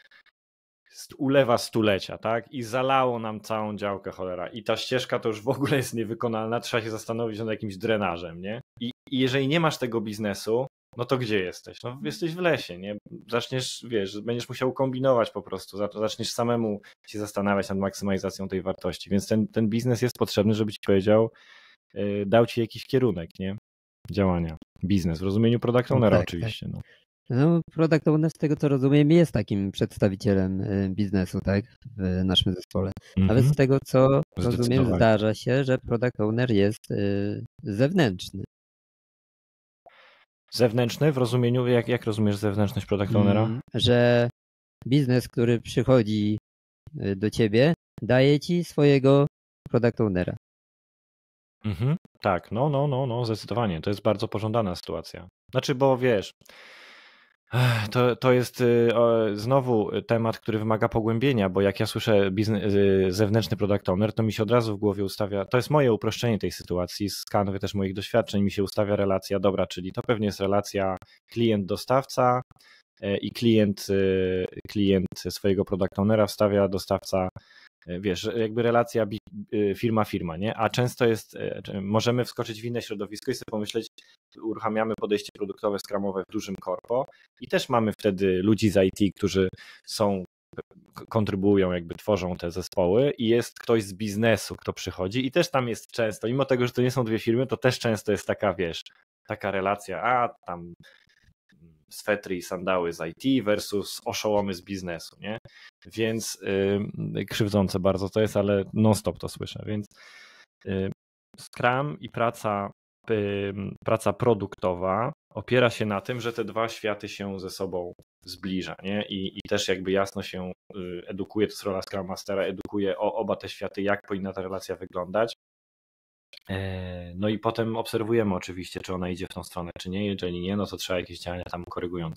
ulewa stulecia, tak? I zalało nam całą działkę, cholera. I ta ścieżka to już w ogóle jest niewykonalna, trzeba się zastanowić nad jakimś drenażem, nie? I, i jeżeli nie masz tego biznesu, no to gdzie jesteś? No jesteś w lesie, nie? Zaczniesz, wiesz, będziesz musiał kombinować po prostu, zaczniesz samemu się zastanawiać nad maksymalizacją tej wartości, więc ten, ten biznes jest potrzebny, żeby ci powiedział, yy, dał ci jakiś kierunek, nie? Działania. Biznes, w rozumieniu product ownera, no tak, oczywiście, tak. No. No, product owner, z tego co rozumiem, jest takim przedstawicielem biznesu, tak, w naszym zespole. Mm-hmm. Nawet z tego co rozumiem, zdarza się, że product owner jest y, zewnętrzny. Zewnętrzny w rozumieniu, jak, jak rozumiesz zewnętrzność product ownera? Mm, że biznes, który przychodzi do ciebie, daje ci swojego product ownera. Mhm, tak, no, no, no, no, zdecydowanie. To jest bardzo pożądana sytuacja. Znaczy, bo wiesz, to, to jest znowu temat, który wymaga pogłębienia, bo jak ja słyszę biznes, zewnętrzny product owner, to mi się od razu w głowie ustawia, to jest moje uproszczenie tej sytuacji, z kanwy też moich doświadczeń mi się ustawia relacja dobra, czyli to pewnie jest relacja klient-dostawca i klient, klient swojego product ownera wstawia dostawca, wiesz, jakby relacja firma-firma, nie? A często jest, możemy wskoczyć w inne środowisko i sobie pomyśleć, uruchamiamy podejście produktowe, scrumowe w dużym korpo i też mamy wtedy ludzi z I T, którzy są, kontrybuują, jakby tworzą te zespoły i jest ktoś z biznesu, kto przychodzi i też tam jest często, mimo tego, że to nie są dwie firmy, to też często jest taka, wiesz, taka relacja, a tam swetry i sandały z I T versus oszołomy z biznesu, nie? Więc yy, krzywdzące bardzo to jest, ale non-stop to słyszę, więc yy, Scrum i praca, yy, praca produktowa opiera się na tym, że te dwa światy się ze sobą zbliża, nie? I, i też jakby jasno się yy, edukuje, to jest rola Scrum Mastera, edukuje o oba te światy, jak powinna ta relacja wyglądać. No i potem obserwujemy oczywiście, czy ona idzie w tą stronę, czy nie. Jeżeli nie, no to trzeba jakieś działania tam korygujące.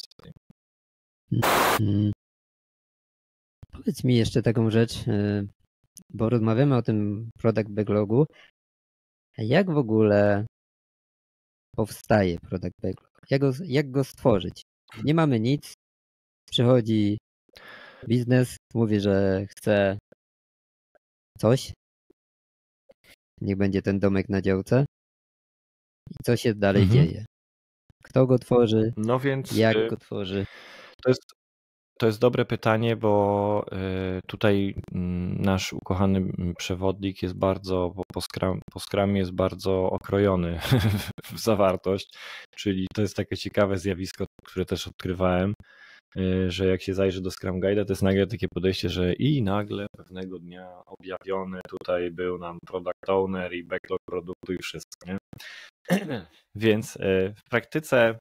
Hmm. Powiedz mi jeszcze taką rzecz, bo rozmawiamy o tym product backlogu. Jak w ogóle powstaje product backlog? Jak go, jak go stworzyć? Nie mamy nic, przychodzi biznes, mówi, że chce coś, niech będzie ten domek na działce. I co się dalej mhm. dzieje? Kto go tworzy? No więc jak go tworzy? To jest, to jest dobre pytanie, bo tutaj nasz ukochany przewodnik jest bardzo, po, skram, po skramie jest bardzo okrojony w zawartość, czyli to jest takie ciekawe zjawisko, które też odkrywałem, że jak się zajrzy do Scrum Guide'a, to jest nagle takie podejście, że i nagle pewnego dnia objawiony tutaj był nam product owner i backlog produktu i wszystko, nie? Więc w praktyce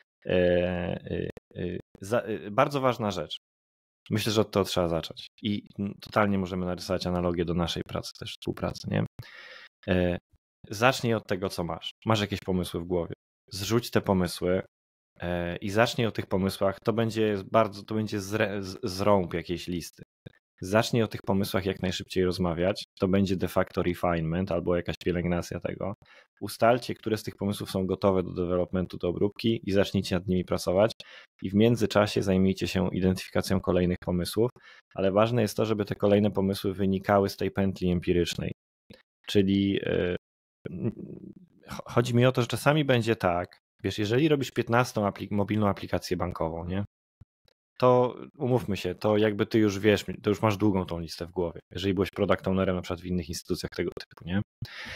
bardzo ważna rzecz. Myślę, że od tego trzeba zacząć i totalnie możemy narysować analogię do naszej pracy, też współpracy, nie? Zacznij od tego, co masz. Masz jakieś pomysły w głowie. Zrzuć te pomysły i zacznij o tych pomysłach. To będzie bardzo, to będzie zrąb jakiejś listy. Zacznij o tych pomysłach jak najszybciej rozmawiać. To będzie de facto refinement albo jakaś pielęgnacja tego. Ustalcie, które z tych pomysłów są gotowe do developmentu, do obróbki i zacznijcie nad nimi pracować. I w międzyczasie zajmijcie się identyfikacją kolejnych pomysłów, ale ważne jest to, żeby te kolejne pomysły wynikały z tej pętli empirycznej. Czyli yy, chodzi mi o to, że czasami będzie tak, wiesz, jeżeli robisz piętnastą aplik- mobilną aplikację bankową, nie? To umówmy się, to jakby ty już wiesz, to już masz długą tą listę w głowie, jeżeli byłeś product ownerem na przykład w innych instytucjach tego typu, nie?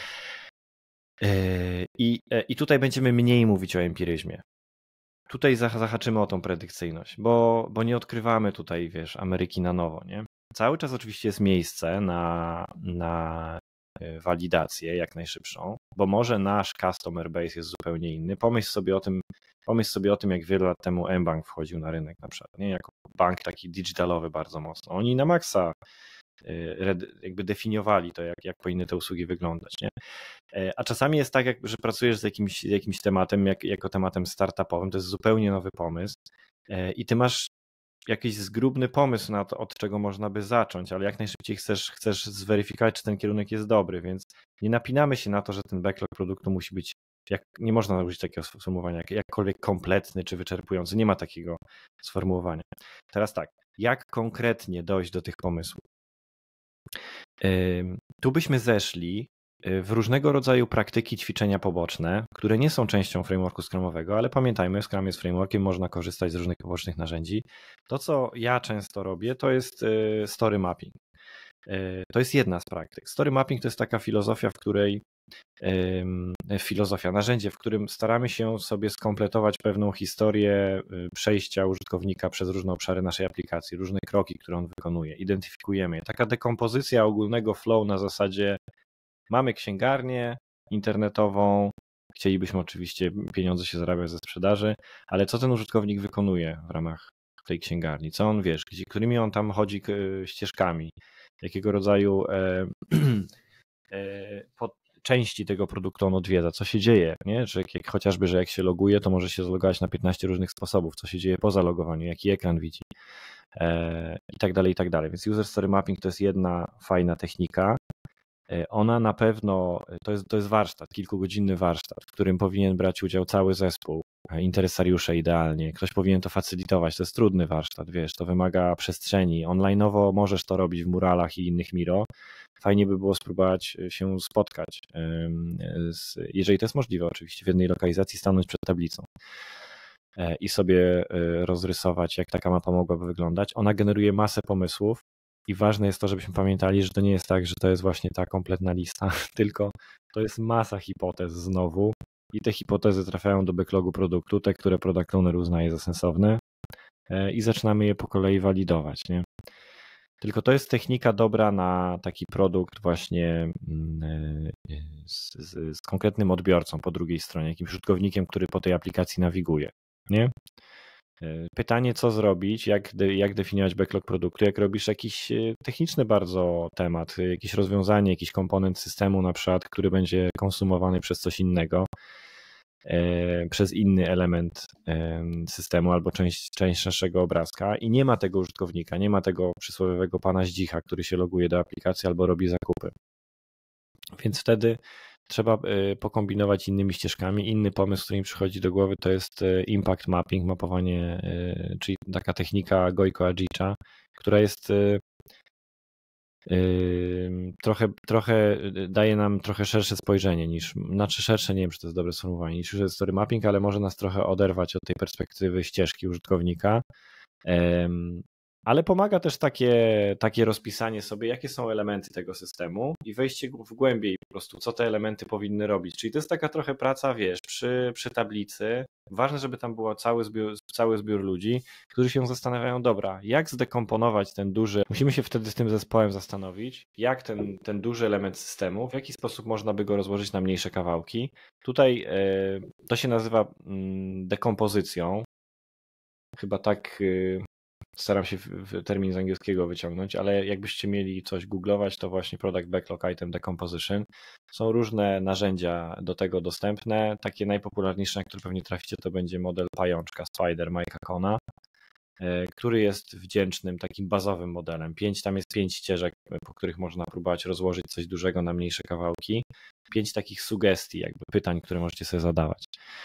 I, i tutaj będziemy mniej mówić o empiryzmie. Tutaj zahaczymy o tą predykcyjność, bo, bo nie odkrywamy tutaj, wiesz, Ameryki na nowo, nie? cały czas oczywiście jest miejsce na, na walidację jak najszybszą, bo może nasz customer base jest zupełnie inny. Pomyśl sobie o tym, pomyśl sobie o tym, jak wiele lat temu mBank wchodził na rynek na przykład, nie? Jako bank taki digitalowy bardzo mocno. Oni na maksa jakby definiowali to, jak, jak powinny te usługi wyglądać, nie? A czasami jest tak, jak, że pracujesz z jakimś, jakimś tematem, jak, jako tematem startupowym, to jest zupełnie nowy pomysł i ty masz jakiś zgrubny pomysł na to, od czego można by zacząć, ale jak najszybciej chcesz, chcesz zweryfikować, czy ten kierunek jest dobry, więc nie napinamy się na to, że ten backlog produktu musi być, jak, nie można użyć takiego sformułowania, jak, jakkolwiek kompletny czy wyczerpujący, nie ma takiego sformułowania. Teraz tak, jak konkretnie dojść do tych pomysłów? Tu byśmy zeszli w różnego rodzaju praktyki, ćwiczenia poboczne, które nie są częścią frameworku Scrumowego, ale pamiętajmy, Scrum jest frameworkiem, można korzystać z różnych pobocznych narzędzi. To, co ja często robię, to jest story mapping. To jest jedna z praktyk. Story mapping to jest taka filozofia, w której filozofia, narzędzie, w którym staramy się sobie skompletować pewną historię przejścia użytkownika przez różne obszary naszej aplikacji, różne kroki, które on wykonuje, identyfikujemy je. Taka dekompozycja ogólnego flow na zasadzie mamy księgarnię internetową, chcielibyśmy oczywiście pieniądze się zarabiać ze sprzedaży, ale co ten użytkownik wykonuje w ramach tej księgarni? Co on, wiesz, gdzie, którymi on tam chodzi ścieżkami? Jakiego rodzaju e, e, pod części tego produktu on odwiedza, co się dzieje, nie? Że jak, chociażby, że jak się loguje, to może się zalogować na piętnaście różnych sposobów, co się dzieje po zalogowaniu, jaki ekran widzi e, i tak dalej, i tak dalej. Więc user story mapping to jest jedna fajna technika. Ona na pewno, to jest, to jest warsztat, kilkugodzinny warsztat, w którym powinien brać udział cały zespół, interesariusze idealnie, ktoś powinien to facylitować, to jest trudny warsztat, wiesz, to wymaga przestrzeni, online'owo możesz to robić w Muralach i innych Miro, fajnie by było spróbować się spotkać, jeżeli to jest możliwe oczywiście, w jednej lokalizacji stanąć przed tablicą i sobie rozrysować, jak taka mapa mogłaby wyglądać. Ona generuje masę pomysłów, i ważne jest to, żebyśmy pamiętali, że to nie jest tak, że to jest właśnie ta kompletna lista, tylko to jest masa hipotez znowu i te hipotezy trafiają do backlogu produktu, te, które product owner uznaje za sensowne i zaczynamy je po kolei walidować, nie? Tylko to jest technika dobra na taki produkt właśnie z, z, z konkretnym odbiorcą po drugiej stronie, jakimś użytkownikiem, który po tej aplikacji nawiguje, nie? Pytanie, co zrobić, jak, de, jak definiować backlog produktu, jak robisz jakiś techniczny bardzo temat, jakieś rozwiązanie, jakiś komponent systemu na przykład, który będzie konsumowany przez coś innego, e, przez inny element e, systemu albo część, część naszego obrazka i nie ma tego użytkownika, nie ma tego przysłowiowego pana Zdzicha, który się loguje do aplikacji albo robi zakupy. Więc wtedy trzeba pokombinować innymi ścieżkami. Inny pomysł, który mi przychodzi do głowy, to jest impact mapping, mapowanie, czyli taka technika Gojko Agicza, która jest trochę, trochę daje nam trochę szersze spojrzenie niż, znaczy szersze, nie wiem, czy to jest dobre sformułowanie, niż już jest story mapping, ale może nas trochę oderwać od tej perspektywy ścieżki użytkownika. Ale pomaga też takie, takie rozpisanie sobie, jakie są elementy tego systemu i wejście w głębiej po prostu, co te elementy powinny robić. Czyli to jest taka trochę praca, wiesz, przy, przy tablicy. Ważne, żeby tam był cały zbiór, cały zbiór ludzi, którzy się zastanawiają, dobra, jak zdekomponować ten duży, musimy się wtedy z tym zespołem zastanowić, jak ten, ten duży element systemu, w jaki sposób można by go rozłożyć na mniejsze kawałki. Tutaj y, to się nazywa y, dekompozycją. Chyba tak... Y, Staram się w, w termin z angielskiego wyciągnąć, ale jakbyście mieli coś googlować, to właśnie Product Backlog Item Decomposition. Są różne narzędzia do tego dostępne. Takie najpopularniejsze, na które pewnie traficie, to będzie model Pajączka Spider Mike'a Kona, który jest wdzięcznym, takim bazowym modelem. Pięć, tam jest pięć ścieżek, po których można próbować rozłożyć coś dużego na mniejsze kawałki. Pięć takich sugestii, jakby pytań, które możecie sobie zadawać.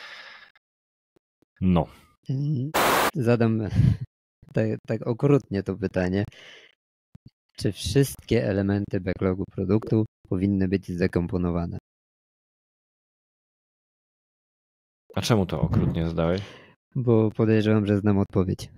No. Zadam tak, tak okrutnie to pytanie. Czy wszystkie elementy backlogu produktu powinny być zdekomponowane? A czemu to okrutnie zadałeś? Bo podejrzewam, że znam odpowiedź.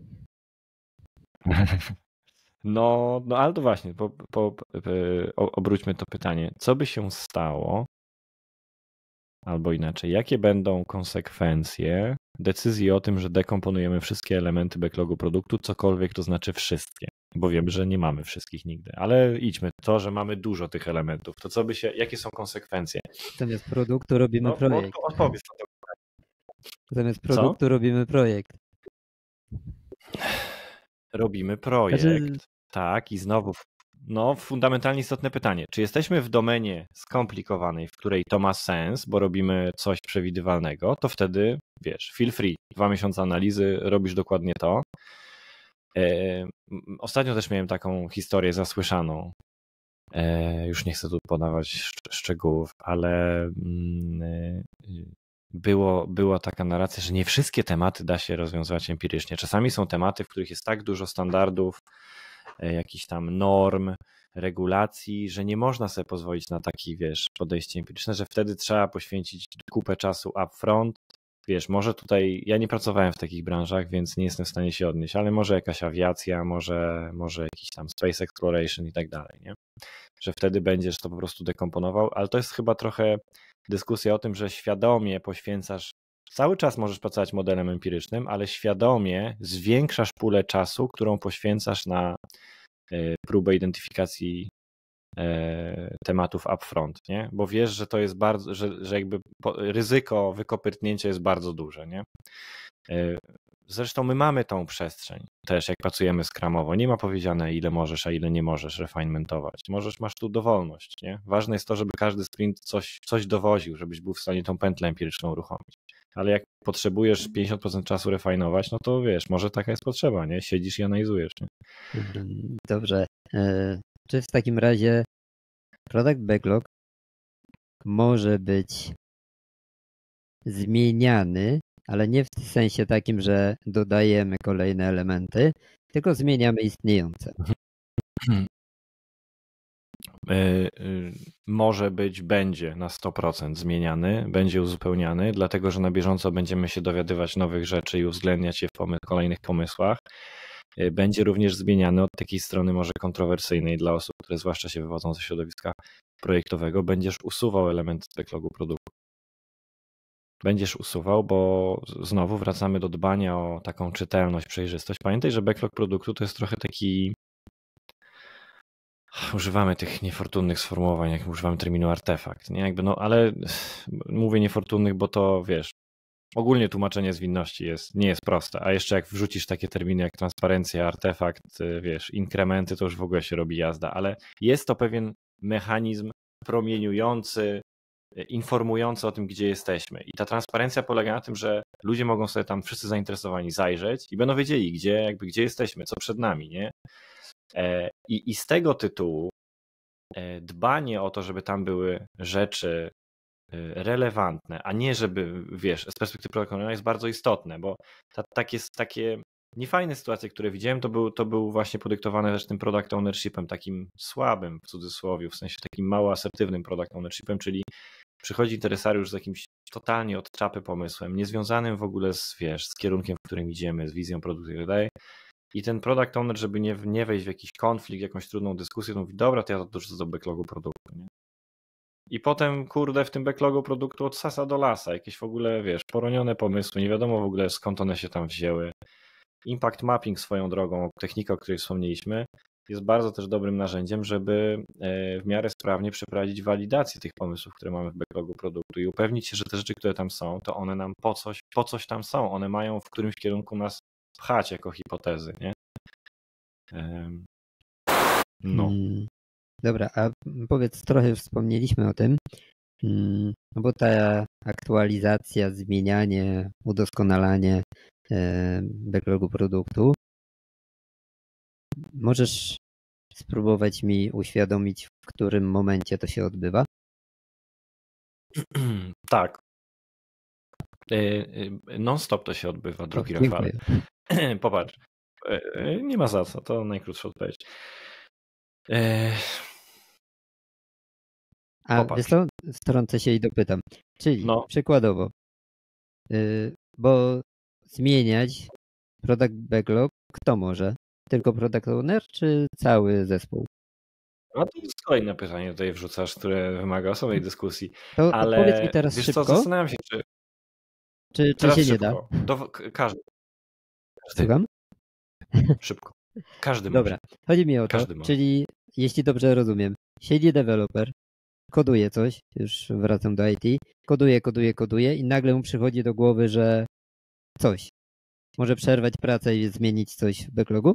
No, no ale to właśnie, po, po, po, obróćmy to pytanie. Co by się stało, albo inaczej, jakie będą konsekwencje decyzji o tym, że dekomponujemy wszystkie elementy backlogu produktu, cokolwiek to znaczy wszystkie? bo wiemy, że nie mamy wszystkich nigdy, ale idźmy. To, że mamy dużo tych elementów, to co by się, jakie są konsekwencje? Zamiast produktu robimy No, projekt. od- odpowiedz na to. Zamiast Co? produktu robimy projekt. Robimy projekt, Znaczy, tak, i znowu, no, fundamentalnie istotne pytanie, czy jesteśmy w domenie skomplikowanej, w której to ma sens, bo robimy coś przewidywalnego, to wtedy, wiesz, feel free, dwa miesiące analizy, robisz dokładnie to. E, ostatnio też miałem taką historię zasłyszaną, e, już nie chcę tu podawać szcz- szczegółów, ale mm, e, było, była taka narracja, że nie wszystkie tematy da się rozwiązywać empirycznie. Czasami są tematy, w których jest tak dużo standardów, e, jakichś tam norm, regulacji, że nie można sobie pozwolić na taki, wiesz, podejście empiryczne, że wtedy trzeba poświęcić kupę czasu upfront. Wiesz, może tutaj, ja nie pracowałem w takich branżach, więc nie jestem w stanie się odnieść, ale może jakaś awiacja, może, może jakiś tam space exploration i tak dalej, nie? Że wtedy będziesz to po prostu dekomponował, ale to jest chyba trochę dyskusja o tym, że świadomie poświęcasz, cały czas możesz pracować modelem empirycznym, ale świadomie zwiększasz pulę czasu, którą poświęcasz na e, próbę identyfikacji e, tematów upfront, nie? Bo wiesz, że to jest bardzo, że, że jakby po, ryzyko wykopytnięcia jest bardzo duże, nie? E, Zresztą my mamy tą przestrzeń też, jak pracujemy skramowo. Nie ma powiedziane, ile możesz, a ile nie możesz refinementować. Możesz, masz tu dowolność, nie? Ważne jest to, żeby każdy sprint coś, coś dowoził, żebyś był w stanie tą pętlę empiryczną uruchomić. Ale jak potrzebujesz pięćdziesiąt procent czasu refinować, no to wiesz, może taka jest potrzeba, nie? Siedzisz i analizujesz, nie? dobrze. E, Czy w takim razie product backlog może być zmieniany, ale nie w sensie takim, że dodajemy kolejne elementy, tylko zmieniamy istniejące? Może być, będzie na sto procent zmieniany, będzie uzupełniany, dlatego że na bieżąco będziemy się dowiadywać nowych rzeczy i uwzględniać je w pomy- kolejnych pomysłach. Będzie również zmieniany od takiej strony może kontrowersyjnej dla osób, które zwłaszcza się wywodzą ze środowiska projektowego. Będziesz usuwał element backlogu produktu. Będziesz usuwał, bo znowu wracamy do dbania o taką czytelność, przejrzystość. Pamiętaj, że backlog produktu to jest trochę taki... Używamy tych niefortunnych sformułowań, jak używamy terminu artefakt, nie? Jakby no, ale mówię niefortunnych, bo to wiesz, ogólnie tłumaczenie zwinności jest, nie jest proste, a jeszcze jak wrzucisz takie terminy jak transparencja, artefakt, wiesz, inkrementy, to już w ogóle się robi jazda, ale jest to pewien mechanizm promieniujący, informujący o tym, gdzie jesteśmy. I ta transparencja polega na tym, że ludzie mogą sobie tam wszyscy zainteresowani zajrzeć i będą wiedzieli, gdzie, jakby, gdzie jesteśmy, co przed nami, nie? I, I z tego tytułu dbanie o to, żeby tam były rzeczy relevantne, a nie żeby, wiesz, z perspektywy product ownera jest bardzo istotne, bo ta, takie, takie niefajne sytuacje, które widziałem, to był, to był właśnie podyktowane też tym product ownershipem, takim słabym w cudzysłowie, w sensie takim mało asertywnym product ownershipem, czyli przychodzi interesariusz z jakimś totalnie od czapy pomysłem, niezwiązanym w ogóle z, wiesz, z kierunkiem, w którym idziemy, z wizją produktu i tak dalej. I ten product owner, żeby nie, nie wejść w jakiś konflikt, jakąś trudną dyskusję, to mówi, dobra, to ja to dorzucę do backlogu produktu. Nie? I potem, kurde, w tym backlogu produktu od sasa do lasa, jakieś w ogóle, wiesz, poronione pomysły, nie wiadomo w ogóle skąd one się tam wzięły. Impact mapping swoją drogą, technika, o której wspomnieliśmy, jest bardzo też dobrym narzędziem, żeby w miarę sprawnie przeprowadzić walidację tych pomysłów, które mamy w backlogu produktu i upewnić się, że te rzeczy, które tam są, to one nam po coś, po coś tam są. One mają w którymś kierunku nas pchać jako hipotezy, nie? No. Hmm. Dobra, a powiedz, trochę już wspomnieliśmy o tym, hmm, no bo ta aktualizacja, zmienianie, udoskonalanie e, backlogu produktu, możesz spróbować mi uświadomić, w którym momencie to się odbywa? Tak. Non-stop to się odbywa, drugi Och, Rafał. Popatrz. Nie ma za co, to najkrótsza odpowiedź. A wiesz co, wtrącę się i dopytam. Czyli no. przykładowo, yy, bo zmieniać product backlog kto może? Tylko product owner czy cały zespół? No to jest kolejne pytanie tutaj wrzucasz, które wymaga osobnej dyskusji. To ale odpowiedz mi teraz wiesz szybko. co, zastanawiam się, czy, czy, czy się szybko. nie da? Do, każdy. Słucham? Szybko. Każdy Dobra, może. chodzi mi o to, Każdy może. czyli jeśli dobrze rozumiem, siedzi deweloper, koduje coś, już wracam do I T, koduje, koduje, koduje i nagle mu przychodzi do głowy, że coś. Może przerwać pracę i zmienić coś w backlogu?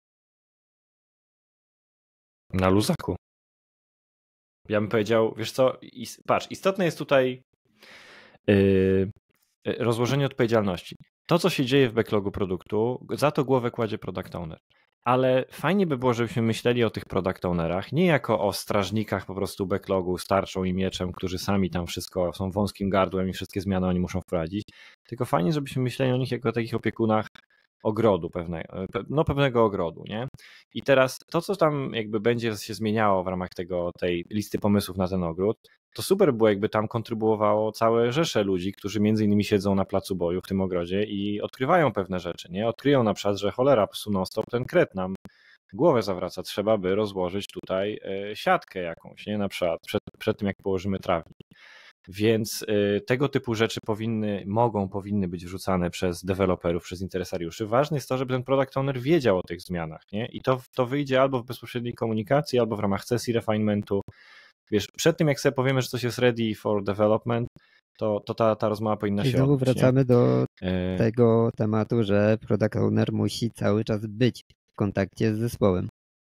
Na luzaku. Ja bym powiedział, wiesz co, is- patrz, istotne jest tutaj yy, rozłożenie odpowiedzialności. To, co się dzieje w backlogu produktu, za to głowę kładzie product owner. Ale fajnie by było, żebyśmy myśleli o tych product ownerach nie jako o strażnikach po prostu backlogu z tarczą i mieczem, którzy sami tam wszystko są wąskim gardłem i wszystkie zmiany oni muszą wprowadzić, tylko fajnie, żebyśmy myśleli o nich jako o takich opiekunach ogrodu pewnego, no pewnego ogrodu, nie? I teraz to, co tam jakby będzie się zmieniało w ramach tego, tej listy pomysłów na ten ogród, to super było, jakby tam kontrybuowało całe rzesze ludzi, którzy między innymi siedzą na placu boju w tym ogrodzie i odkrywają pewne rzeczy, nie? Odkryją na przykład, że cholera, non stop ten kret nam głowę zawraca, trzeba by rozłożyć tutaj siatkę jakąś, nie? Na przykład przed, przed tym, jak położymy trawnik. Więc tego typu rzeczy powinny, mogą, powinny być wrzucane przez deweloperów, przez interesariuszy. Ważne jest to, żeby ten product owner wiedział o tych zmianach, nie? I to, to wyjdzie albo w bezpośredniej komunikacji, albo w ramach sesji refinementu. Wiesz, przed tym jak sobie powiemy, że coś jest ready for development, to, to ta, ta rozmowa powinna Czyli się znowu odbyć, wracamy nie? do tego tematu, że product owner musi cały czas być w kontakcie z zespołem.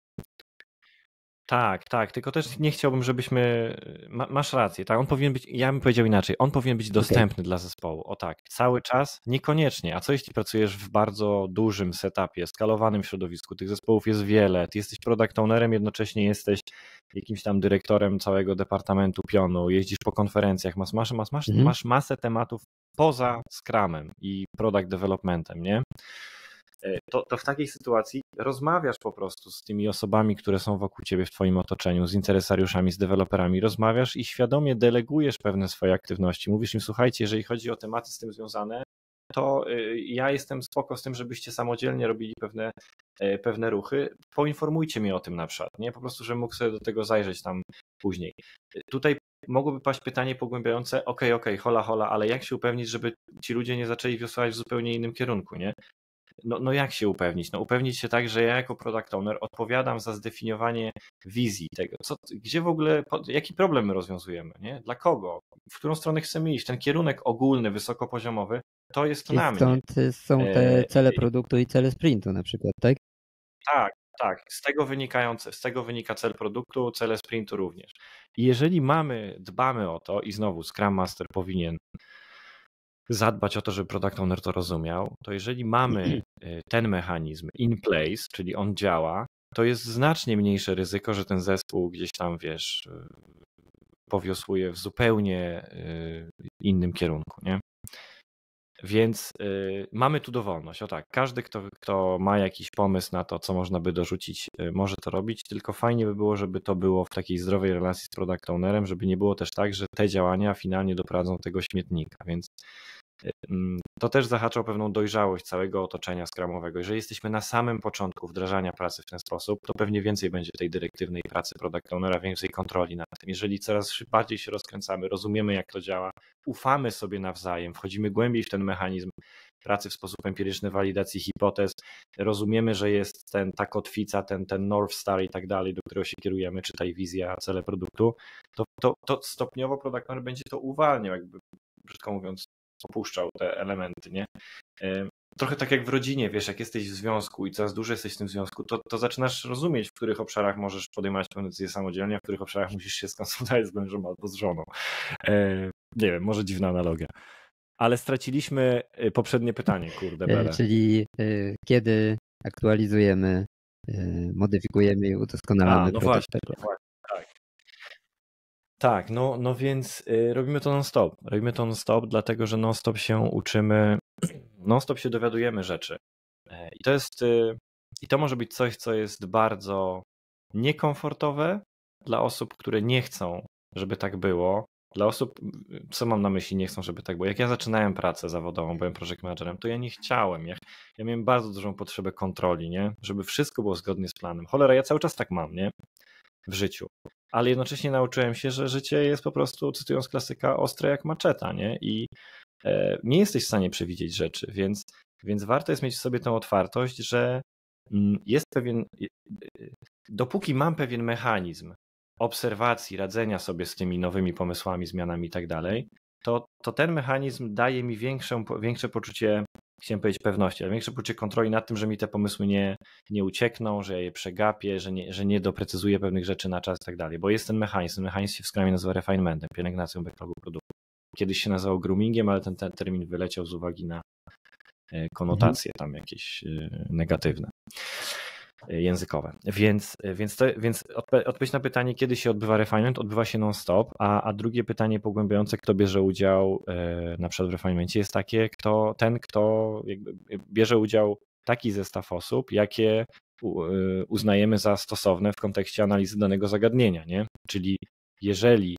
Tak, tak, tylko też nie chciałbym, żebyśmy, ma, masz rację, tak, on powinien być, ja bym powiedział inaczej, on powinien być dostępny okay. dla zespołu, o tak, cały czas, niekoniecznie, a co jeśli pracujesz w bardzo dużym setupie, skalowanym środowisku, tych zespołów jest wiele, ty jesteś product ownerem, jednocześnie jesteś jakimś tam dyrektorem całego departamentu pionu, jeździsz po konferencjach, masz, masz, masz, masz, mhm. masz masę tematów poza Scrumem i product developmentem, nie? To, to w takiej sytuacji rozmawiasz po prostu z tymi osobami, które są wokół ciebie w twoim otoczeniu, z interesariuszami, z deweloperami, rozmawiasz i świadomie delegujesz pewne swoje aktywności. Mówisz im, słuchajcie, jeżeli chodzi o tematy z tym związane, to ja jestem spoko z tym, żebyście samodzielnie robili pewne, pewne ruchy. Poinformujcie mnie o tym na przykład, nie? Po prostu, żebym mógł sobie do tego zajrzeć tam później. Tutaj mogłoby paść pytanie pogłębiające, okej, okay, okej, okay, hola, hola, ale jak się upewnić, żeby ci ludzie nie zaczęli wiosłować w zupełnie innym kierunku, nie? No, no jak się upewnić? No upewnić się tak, że ja jako product owner odpowiadam za zdefiniowanie wizji tego, co, gdzie w ogóle, jaki problem my rozwiązujemy, nie? Dla kogo? W którą stronę chcemy iść? Ten kierunek ogólny, wysokopoziomowy, to jest Czyli na mnie. Stąd są te cele produktu i cele sprintu na przykład, tak? Tak, tak. Z tego wynikające, z tego wynika cel produktu, cele sprintu również. I jeżeli mamy, dbamy o to i znowu Scrum Master powinien zadbać o to, żeby product owner to rozumiał, to jeżeli mamy ten mechanizm in place, czyli on działa, to jest znacznie mniejsze ryzyko, że ten zespół gdzieś tam, wiesz, powiosłuje w zupełnie innym kierunku, nie? Więc y, mamy tu dowolność. O tak, każdy, kto, kto ma jakiś pomysł na to, co można by dorzucić, y, może to robić, tylko fajnie by było, żeby to było w takiej zdrowej relacji z product ownerem, żeby nie było też tak, że te działania finalnie doprowadzą do tego śmietnika, więc y, to też zahacza o pewną dojrzałość całego otoczenia scrumowego. Jeżeli jesteśmy na samym początku wdrażania pracy w ten sposób, to pewnie więcej będzie tej dyrektywnej pracy product ownera, więcej kontroli nad tym. Jeżeli coraz bardziej się rozkręcamy, rozumiemy jak to działa, ufamy sobie nawzajem, wchodzimy głębiej w ten mechanizm pracy w sposób empiryczny, walidacji hipotez, rozumiemy, że jest ten, ta kotwica, ten, ten North Star i tak dalej, do którego się kierujemy, czy ta wizja, cele produktu, to, to, to stopniowo product owner będzie to uwalniał, jakby brzydko mówiąc, opuszczał te elementy, nie? Trochę tak jak w rodzinie, wiesz, jak jesteś w związku i coraz dłużej jesteś w tym związku, to, to zaczynasz rozumieć, w których obszarach możesz podejmować pewne decyzje samodzielnie, a w których obszarach musisz się skonsultować z mężem albo z żoną. Nie wiem, może dziwna analogia. Ale straciliśmy poprzednie pytanie, kurde bele. Czyli kiedy aktualizujemy, modyfikujemy i udoskonalamy a, no produkt. Właśnie, no właśnie, tak. Tak, no, no więc y, robimy to non-stop. Robimy to non-stop, dlatego że non-stop się uczymy, non-stop się dowiadujemy rzeczy. I to jest, y, i to może być coś, co jest bardzo niekomfortowe dla osób, które nie chcą, żeby tak było. Dla osób, co mam na myśli, nie chcą, żeby tak było. Jak ja zaczynałem pracę zawodową, byłem project managerem, to ja nie chciałem. Ja, ja miałem bardzo dużą potrzebę kontroli, nie? Żeby wszystko było zgodnie z planem. Cholera, ja cały czas tak mam, nie? W życiu. Ale jednocześnie nauczyłem się, że życie jest po prostu, cytując klasyka, ostre jak maczeta, nie? I e, nie jesteś w stanie przewidzieć rzeczy, więc, więc warto jest mieć w sobie tą otwartość, że jest pewien, dopóki mam pewien mechanizm obserwacji, radzenia sobie z tymi nowymi pomysłami, zmianami i tak dalej, to, to ten mechanizm daje mi większą, większe poczucie, chciałem powiedzieć pewności, ale większe poczucie kontroli nad tym, że mi te pomysły nie, nie uciekną, że ja je przegapię, że nie, że nie doprecyzuję pewnych rzeczy na czas i tak dalej, bo jest ten mechanizm, ten mechanizm się w Scrumie nazywa refinementem, pielęgnacją backlogu produktu. Kiedyś się nazywał groomingiem, ale ten, ten termin wyleciał z uwagi na konotacje tam jakieś negatywne, językowe. Więc, więc, to, więc odpowiedź na pytanie, kiedy się odbywa refinement, odbywa się non-stop, a, a drugie pytanie pogłębiające, kto bierze udział na przykład w refinemencie, jest takie, kto, ten, kto jakby bierze udział taki zestaw osób, jakie uznajemy za stosowne w kontekście analizy danego zagadnienia, nie? Czyli jeżeli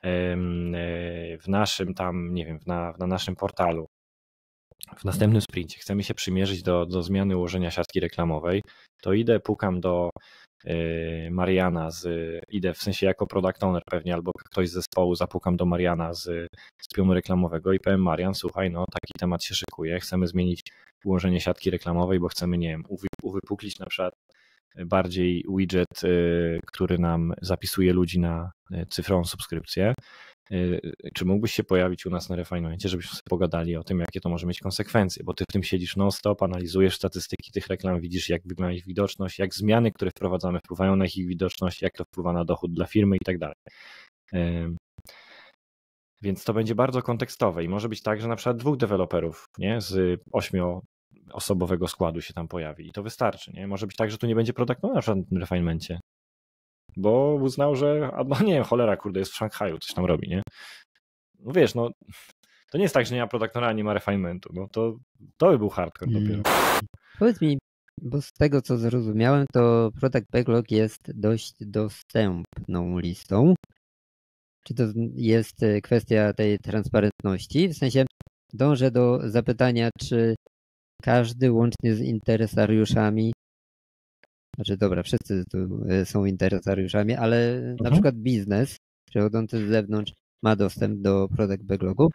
w naszym tam, nie wiem, na, na naszym portalu w następnym sprincie chcemy się przymierzyć do, do zmiany ułożenia siatki reklamowej, to idę, pukam do y, Mariana, z, idę w sensie jako product owner pewnie, albo ktoś z zespołu, zapukam do Mariana z, z pionu reklamowego i powiem: Marian, słuchaj, no taki temat się szykuje, chcemy zmienić ułożenie siatki reklamowej, bo chcemy, nie wiem, uwy, uwypuklić na przykład bardziej widget, y, który nam zapisuje ludzi na cyfrową subskrypcję. Czy mógłbyś się pojawić u nas na refinemencie, żebyśmy sobie pogadali o tym, jakie to może mieć konsekwencje, bo ty w tym siedzisz non-stop, analizujesz statystyki tych reklam, widzisz, jak wygląda ich widoczność, jak zmiany, które wprowadzamy, wpływają na ich widoczność, jak to wpływa na dochód dla firmy i tak dalej. Więc to będzie bardzo kontekstowe i może być tak, że na przykład dwóch deweloperów, nie, z ośmioosobowego składu się tam pojawi i to wystarczy, nie? Może być tak, że tu nie będzie product owner na przykład w tym refinemencie, bo uznał, że albo nie, cholera, kurde, jest w Szanghaju, coś tam robi, nie? No wiesz, no to nie jest tak, że nie ma produktora, nie ma refinementu, no to to by był hardcore dopiero. Hmm. Powiedz mi, bo z tego co zrozumiałem, to Product Backlog jest dość dostępną listą. Czy to jest kwestia tej transparentności? W sensie dążę do zapytania, czy każdy łącznie z interesariuszami, znaczy dobra, wszyscy tu są interesariuszami, ale mhm. na przykład biznes przechodzący z zewnątrz ma dostęp do Product Backlogu?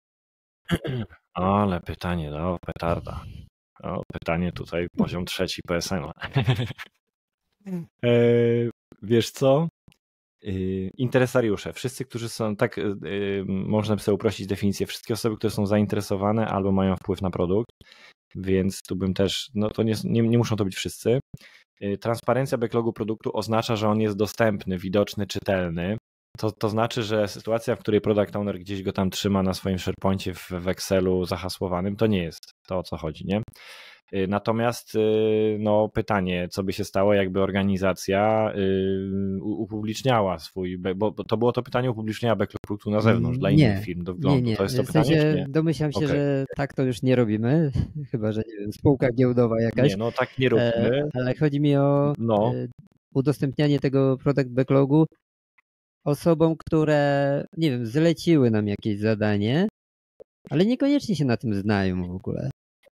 Ale pytanie, no petarda. O, pytanie tutaj poziom trzeci P S M. e, wiesz co? Interesariusze, wszyscy, którzy są, tak można by sobie uprościć definicję, wszystkie osoby, które są zainteresowane albo mają wpływ na produkt, więc tu bym też, no to nie, nie, nie muszą to być wszyscy. Transparencja backlogu produktu oznacza, że on jest dostępny, widoczny, czytelny. To, to znaczy, że sytuacja, w której product owner gdzieś go tam trzyma na swoim SharePoincie w, w Excelu zahasłowanym, to nie jest to, o co chodzi, nie? Natomiast no, pytanie, co by się stało, jakby organizacja upubliczniała swój, bo to było to pytanie upublicznienia backlog produktu na zewnątrz, dla nie, innych firm do wglądu. Nie, nie. To jest to w sensie pytanie, nie? Domyślam się, okay. że tak to już nie robimy, chyba że nie wiem, spółka giełdowa jakaś. Nie, no tak nie robimy. Ale chodzi mi o no. udostępnianie tego product backlogu osobom, które, nie wiem, zleciły nam jakieś zadanie, ale niekoniecznie się na tym znają w ogóle.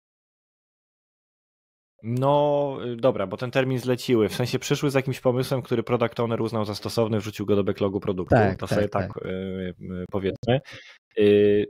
No dobra, bo ten termin zleciły, w sensie przyszły z jakimś pomysłem, który product owner uznał za stosowny, wrzucił go do backlogu produktu, tak, to tak, sobie tak, tak y, y, powiedzmy. Y,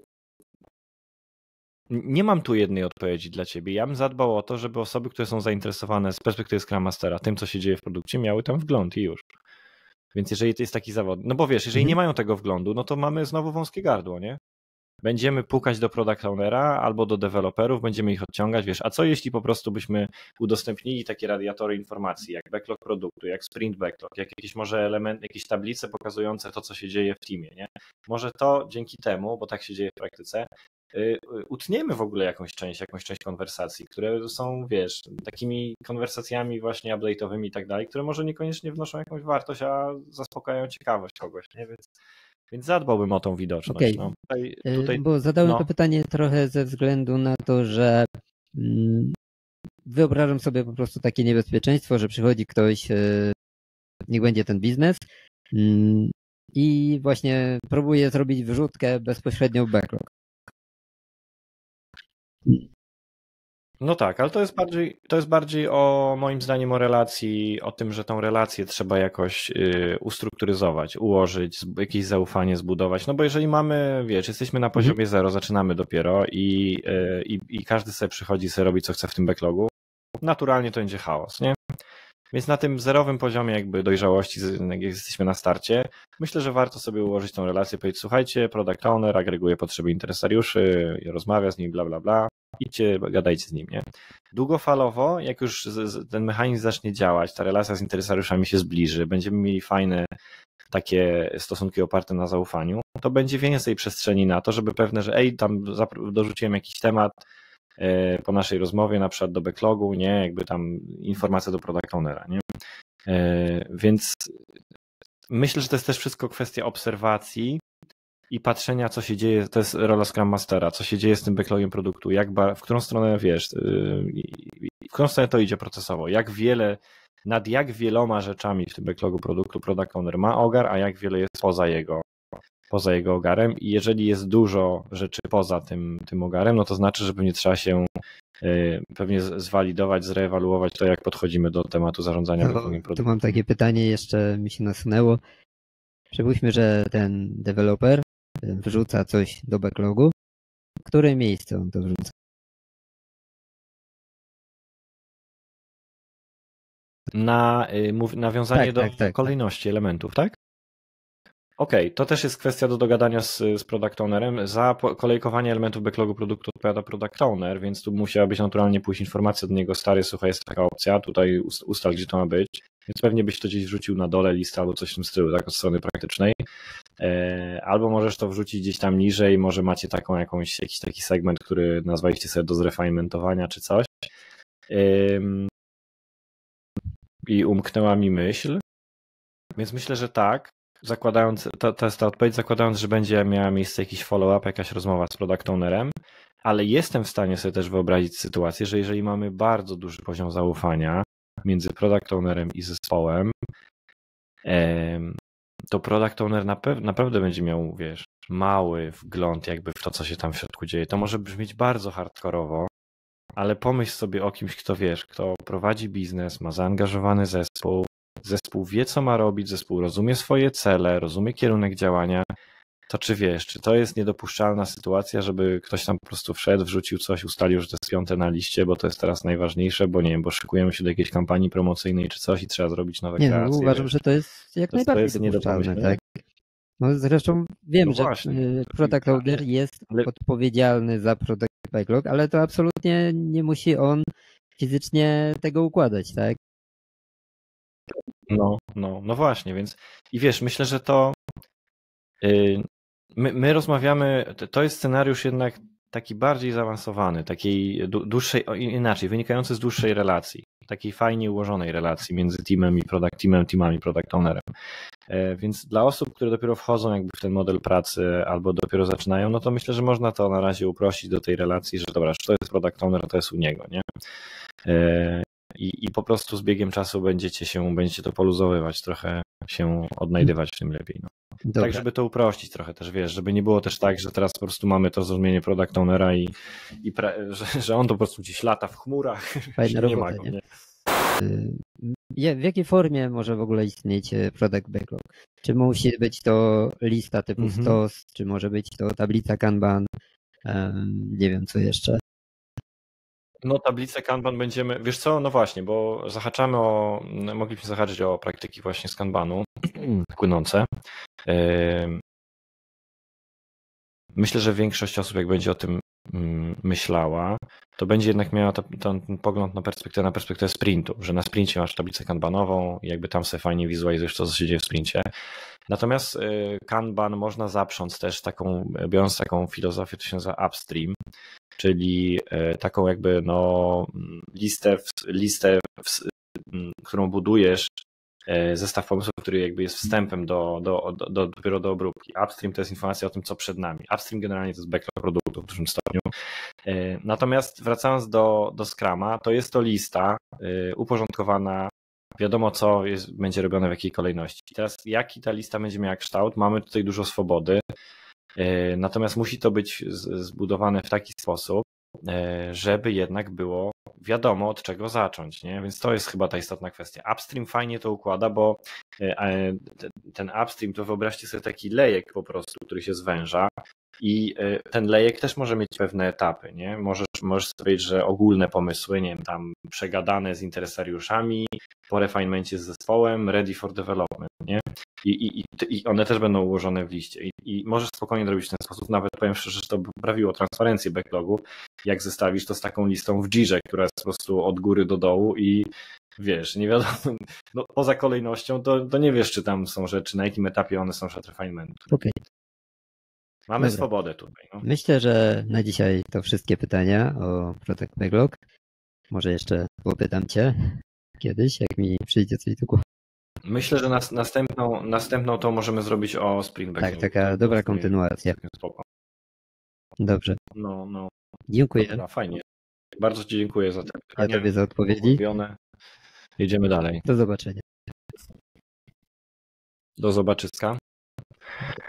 nie mam tu jednej odpowiedzi dla ciebie. Ja bym zadbał o to, żeby osoby, które są zainteresowane z perspektywy Scrum Mastera tym, co się dzieje w produkcie, miały tam wgląd i już. Więc jeżeli to jest taki zawód, no bo wiesz, jeżeli mhm. nie mają tego wglądu, no to mamy znowu wąskie gardło, nie? Będziemy pukać do product ownera albo do deweloperów, będziemy ich odciągać, wiesz, a co jeśli po prostu byśmy udostępnili takie radiatory informacji, jak backlog produktu, jak sprint backlog, jak jakieś może elementy, jakieś tablice pokazujące to, co się dzieje w teamie, nie? Może to dzięki temu, bo tak się dzieje w praktyce, utniemy w ogóle jakąś część, jakąś część konwersacji, które są, wiesz, takimi konwersacjami właśnie update'owymi i tak dalej, które może niekoniecznie wnoszą jakąś wartość, a zaspokajają ciekawość kogoś, nie? Więc Więc zadbałbym o tą widoczność. Okay. No, tutaj, tutaj, Bo zadałem no. to pytanie trochę ze względu na to, że wyobrażam sobie po prostu takie niebezpieczeństwo, że przychodzi ktoś, niech będzie ten biznes i właśnie próbuje zrobić wrzutkę bezpośrednio w backlog. No tak, ale to jest bardziej, to jest bardziej o moim zdaniem o relacji, o tym, że tą relację trzeba jakoś y, ustrukturyzować, ułożyć, jakieś zaufanie zbudować, no bo jeżeli mamy, wiesz, jesteśmy na poziomie zero, zaczynamy dopiero i, y, i, i każdy sobie przychodzi, sobie robi co chce w tym backlogu, naturalnie to będzie chaos, nie? Więc na tym zerowym poziomie jakby dojrzałości, jak jesteśmy na starcie, myślę, że warto sobie ułożyć tą relację, powiedzieć, słuchajcie, product owner agreguje potrzeby interesariuszy, rozmawia z nimi, bla, bla, bla, idźcie, gadajcie z nim, nie? Długofalowo, jak już ten mechanizm zacznie działać, ta relacja z interesariuszami się zbliży, będziemy mieli fajne takie stosunki oparte na zaufaniu, to będzie więcej przestrzeni na to, żeby pewne, że ej, tam dorzuciłem jakiś temat po naszej rozmowie, na przykład do backlogu, nie, jakby tam informacja do product ownera, nie? Więc myślę, że to jest też wszystko kwestia obserwacji i patrzenia, co się dzieje, to jest rola Scrum Mastera, co się dzieje z tym backlogiem produktu, jak, w którą stronę, wiesz, w którą stronę to idzie procesowo, jak wiele, nad jak wieloma rzeczami w tym backlogu produktu product owner ma ogar, a jak wiele jest poza jego poza jego ogarem i jeżeli jest dużo rzeczy poza tym, tym ogarem, no to znaczy, że pewnie trzeba się y, pewnie zwalidować, zreewaluować to, jak podchodzimy do tematu zarządzania no, backlogiem produktu. Tu mam takie pytanie, jeszcze mi się nasunęło. Przypuśćmy, że ten deweloper wrzuca coś do backlogu. W które miejsce on to wrzuca? Na y, nawiązanie tak, do tak, tak, kolejności tak. elementów, tak? Okej, okay, to też jest kwestia do dogadania z, z product ownerem. Za kolejkowanie elementów backlogu produktu odpowiada product owner, więc tu musiała być naturalnie pójść informacja od niego, stary, słuchaj, jest taka opcja, tutaj ustal, gdzie to ma być, więc pewnie byś to gdzieś wrzucił na dole listy albo coś w tym stylu, tak, od strony praktycznej. Albo możesz to wrzucić gdzieś tam niżej, może macie taką jakąś, jakiś taki segment, który nazwaliście sobie do zrefinementowania czy coś. I umknęła mi myśl, więc myślę, że tak. Zakładając, to, to jest ta odpowiedź, zakładając, że będzie miała miejsce jakiś follow-up, jakaś rozmowa z product ownerem, ale jestem w stanie sobie też wyobrazić sytuację, że jeżeli mamy bardzo duży poziom zaufania między product ownerem i zespołem, to product owner naprawdę będzie miał, wiesz, mały wgląd jakby w to, co się tam w środku dzieje. To może brzmieć bardzo hardkorowo, ale pomyśl sobie o kimś, kto, wiesz, kto prowadzi biznes, ma zaangażowany zespół, zespół wie, co ma robić, zespół rozumie swoje cele, rozumie kierunek działania, to czy wiesz, czy to jest niedopuszczalna sytuacja, żeby ktoś tam po prostu wszedł, wrzucił coś, ustalił, że to jest piąte na liście, bo to jest teraz najważniejsze, bo nie wiem, bo szykujemy się do jakiejś kampanii promocyjnej czy coś i trzeba zrobić nowe nie, kreacje. No, uważam, wiesz. że to jest jak to, najbardziej to jest dopuszczalne, tak? No zresztą wiem, no że właśnie. product owner jest ale... odpowiedzialny za product backlog, ale to absolutnie nie musi on fizycznie tego układać, tak? No, no, no właśnie, więc i wiesz, myślę, że to yy, my, my rozmawiamy, to jest scenariusz jednak taki bardziej zaawansowany, takiej dłuższej, inaczej, wynikający z dłuższej relacji, takiej fajnie ułożonej relacji między teamem i product teamem, teamem i product ownerem. Więc dla osób, które dopiero wchodzą jakby w ten model pracy albo dopiero zaczynają, no to myślę, że można to na razie uprościć do tej relacji, że dobra, że to jest product owner, to jest u niego, nie? I, i po prostu z biegiem czasu będziecie się, będziecie to poluzowywać, trochę się odnajdywać w tym lepiej. No. Tak, żeby to uprościć trochę też, wiesz, żeby nie było też tak, że teraz po prostu mamy to zrozumienie product ownera i, i pre, że, że on to po prostu gdzieś lata w chmurach. Fajna nie robota, ma go, nie? nie? W jakiej formie może w ogóle istnieć product backlog? Czy musi być to lista typu mm-hmm. stos, czy może być to tablica Kanban, um, nie wiem co jeszcze. No tablicę Kanban będziemy, wiesz co, no właśnie, bo zahaczamy o, mogliśmy zahaczyć o praktyki właśnie z Kanbanu płynące. Myślę, że większość osób jak będzie o tym myślała, to będzie jednak miała to, ten pogląd na perspektywę, na perspektywę sprintu, że na sprincie masz tablicę kanbanową i jakby tam sobie fajnie wizualizujesz to, co się dzieje w sprincie. Natomiast Kanban można zaprząc też taką, biorąc taką filozofię, to się nazywa upstream, czyli taką jakby no listę, listę, którą budujesz, zestaw pomysłów, który jakby jest wstępem do, do, do, do, dopiero do obróbki. Upstream to jest informacja o tym, co przed nami. Upstream generalnie to jest backlog produktu w dużym stopniu. Natomiast wracając do, do Scruma, to jest to lista uporządkowana, wiadomo co jest, będzie robione w jakiej kolejności. I teraz jaki ta lista będzie miała kształt? Mamy tutaj dużo swobody, natomiast musi to być zbudowane w taki sposób, żeby jednak było wiadomo od czego zacząć, nie? Więc to jest chyba ta istotna kwestia. Upstream fajnie to układa, bo ten upstream to wyobraźcie sobie taki lejek po prostu, który się zwęża i ten lejek też może mieć pewne etapy, nie? Możesz, możesz powiedzieć, że ogólne pomysły, nie wiem, tam przegadane z interesariuszami, po refinemencie z zespołem, ready for development, nie? I, i, i one też będą ułożone w liście i, i możesz spokojnie zrobić w ten sposób, nawet powiem szczerze, że to by poprawiło transparencję backlogu, jak zestawisz to z taką listą w Jirze, która jest po prostu od góry do dołu i wiesz, nie wiadomo, no poza kolejnością to, to nie wiesz, czy tam są rzeczy, na jakim etapie one są przed refinementu. Okej. Mamy Dobra. swobodę tutaj. No. Myślę, że na dzisiaj to wszystkie pytania o Product Backlog. Może jeszcze popytam Cię kiedyś, jak mi przyjdzie coś do głowy. Myślę, że nas, następną, następną to możemy zrobić o Sprint Backlog. Tak, taka dobra kontynuacja. Spoko. Dobrze. No, no. Dziękuję. Dobra, fajnie. Bardzo Ci dziękuję za te pytania. Ja Tobie za odpowiedzi. Jedziemy dalej. Do zobaczenia. Do zobaczyska.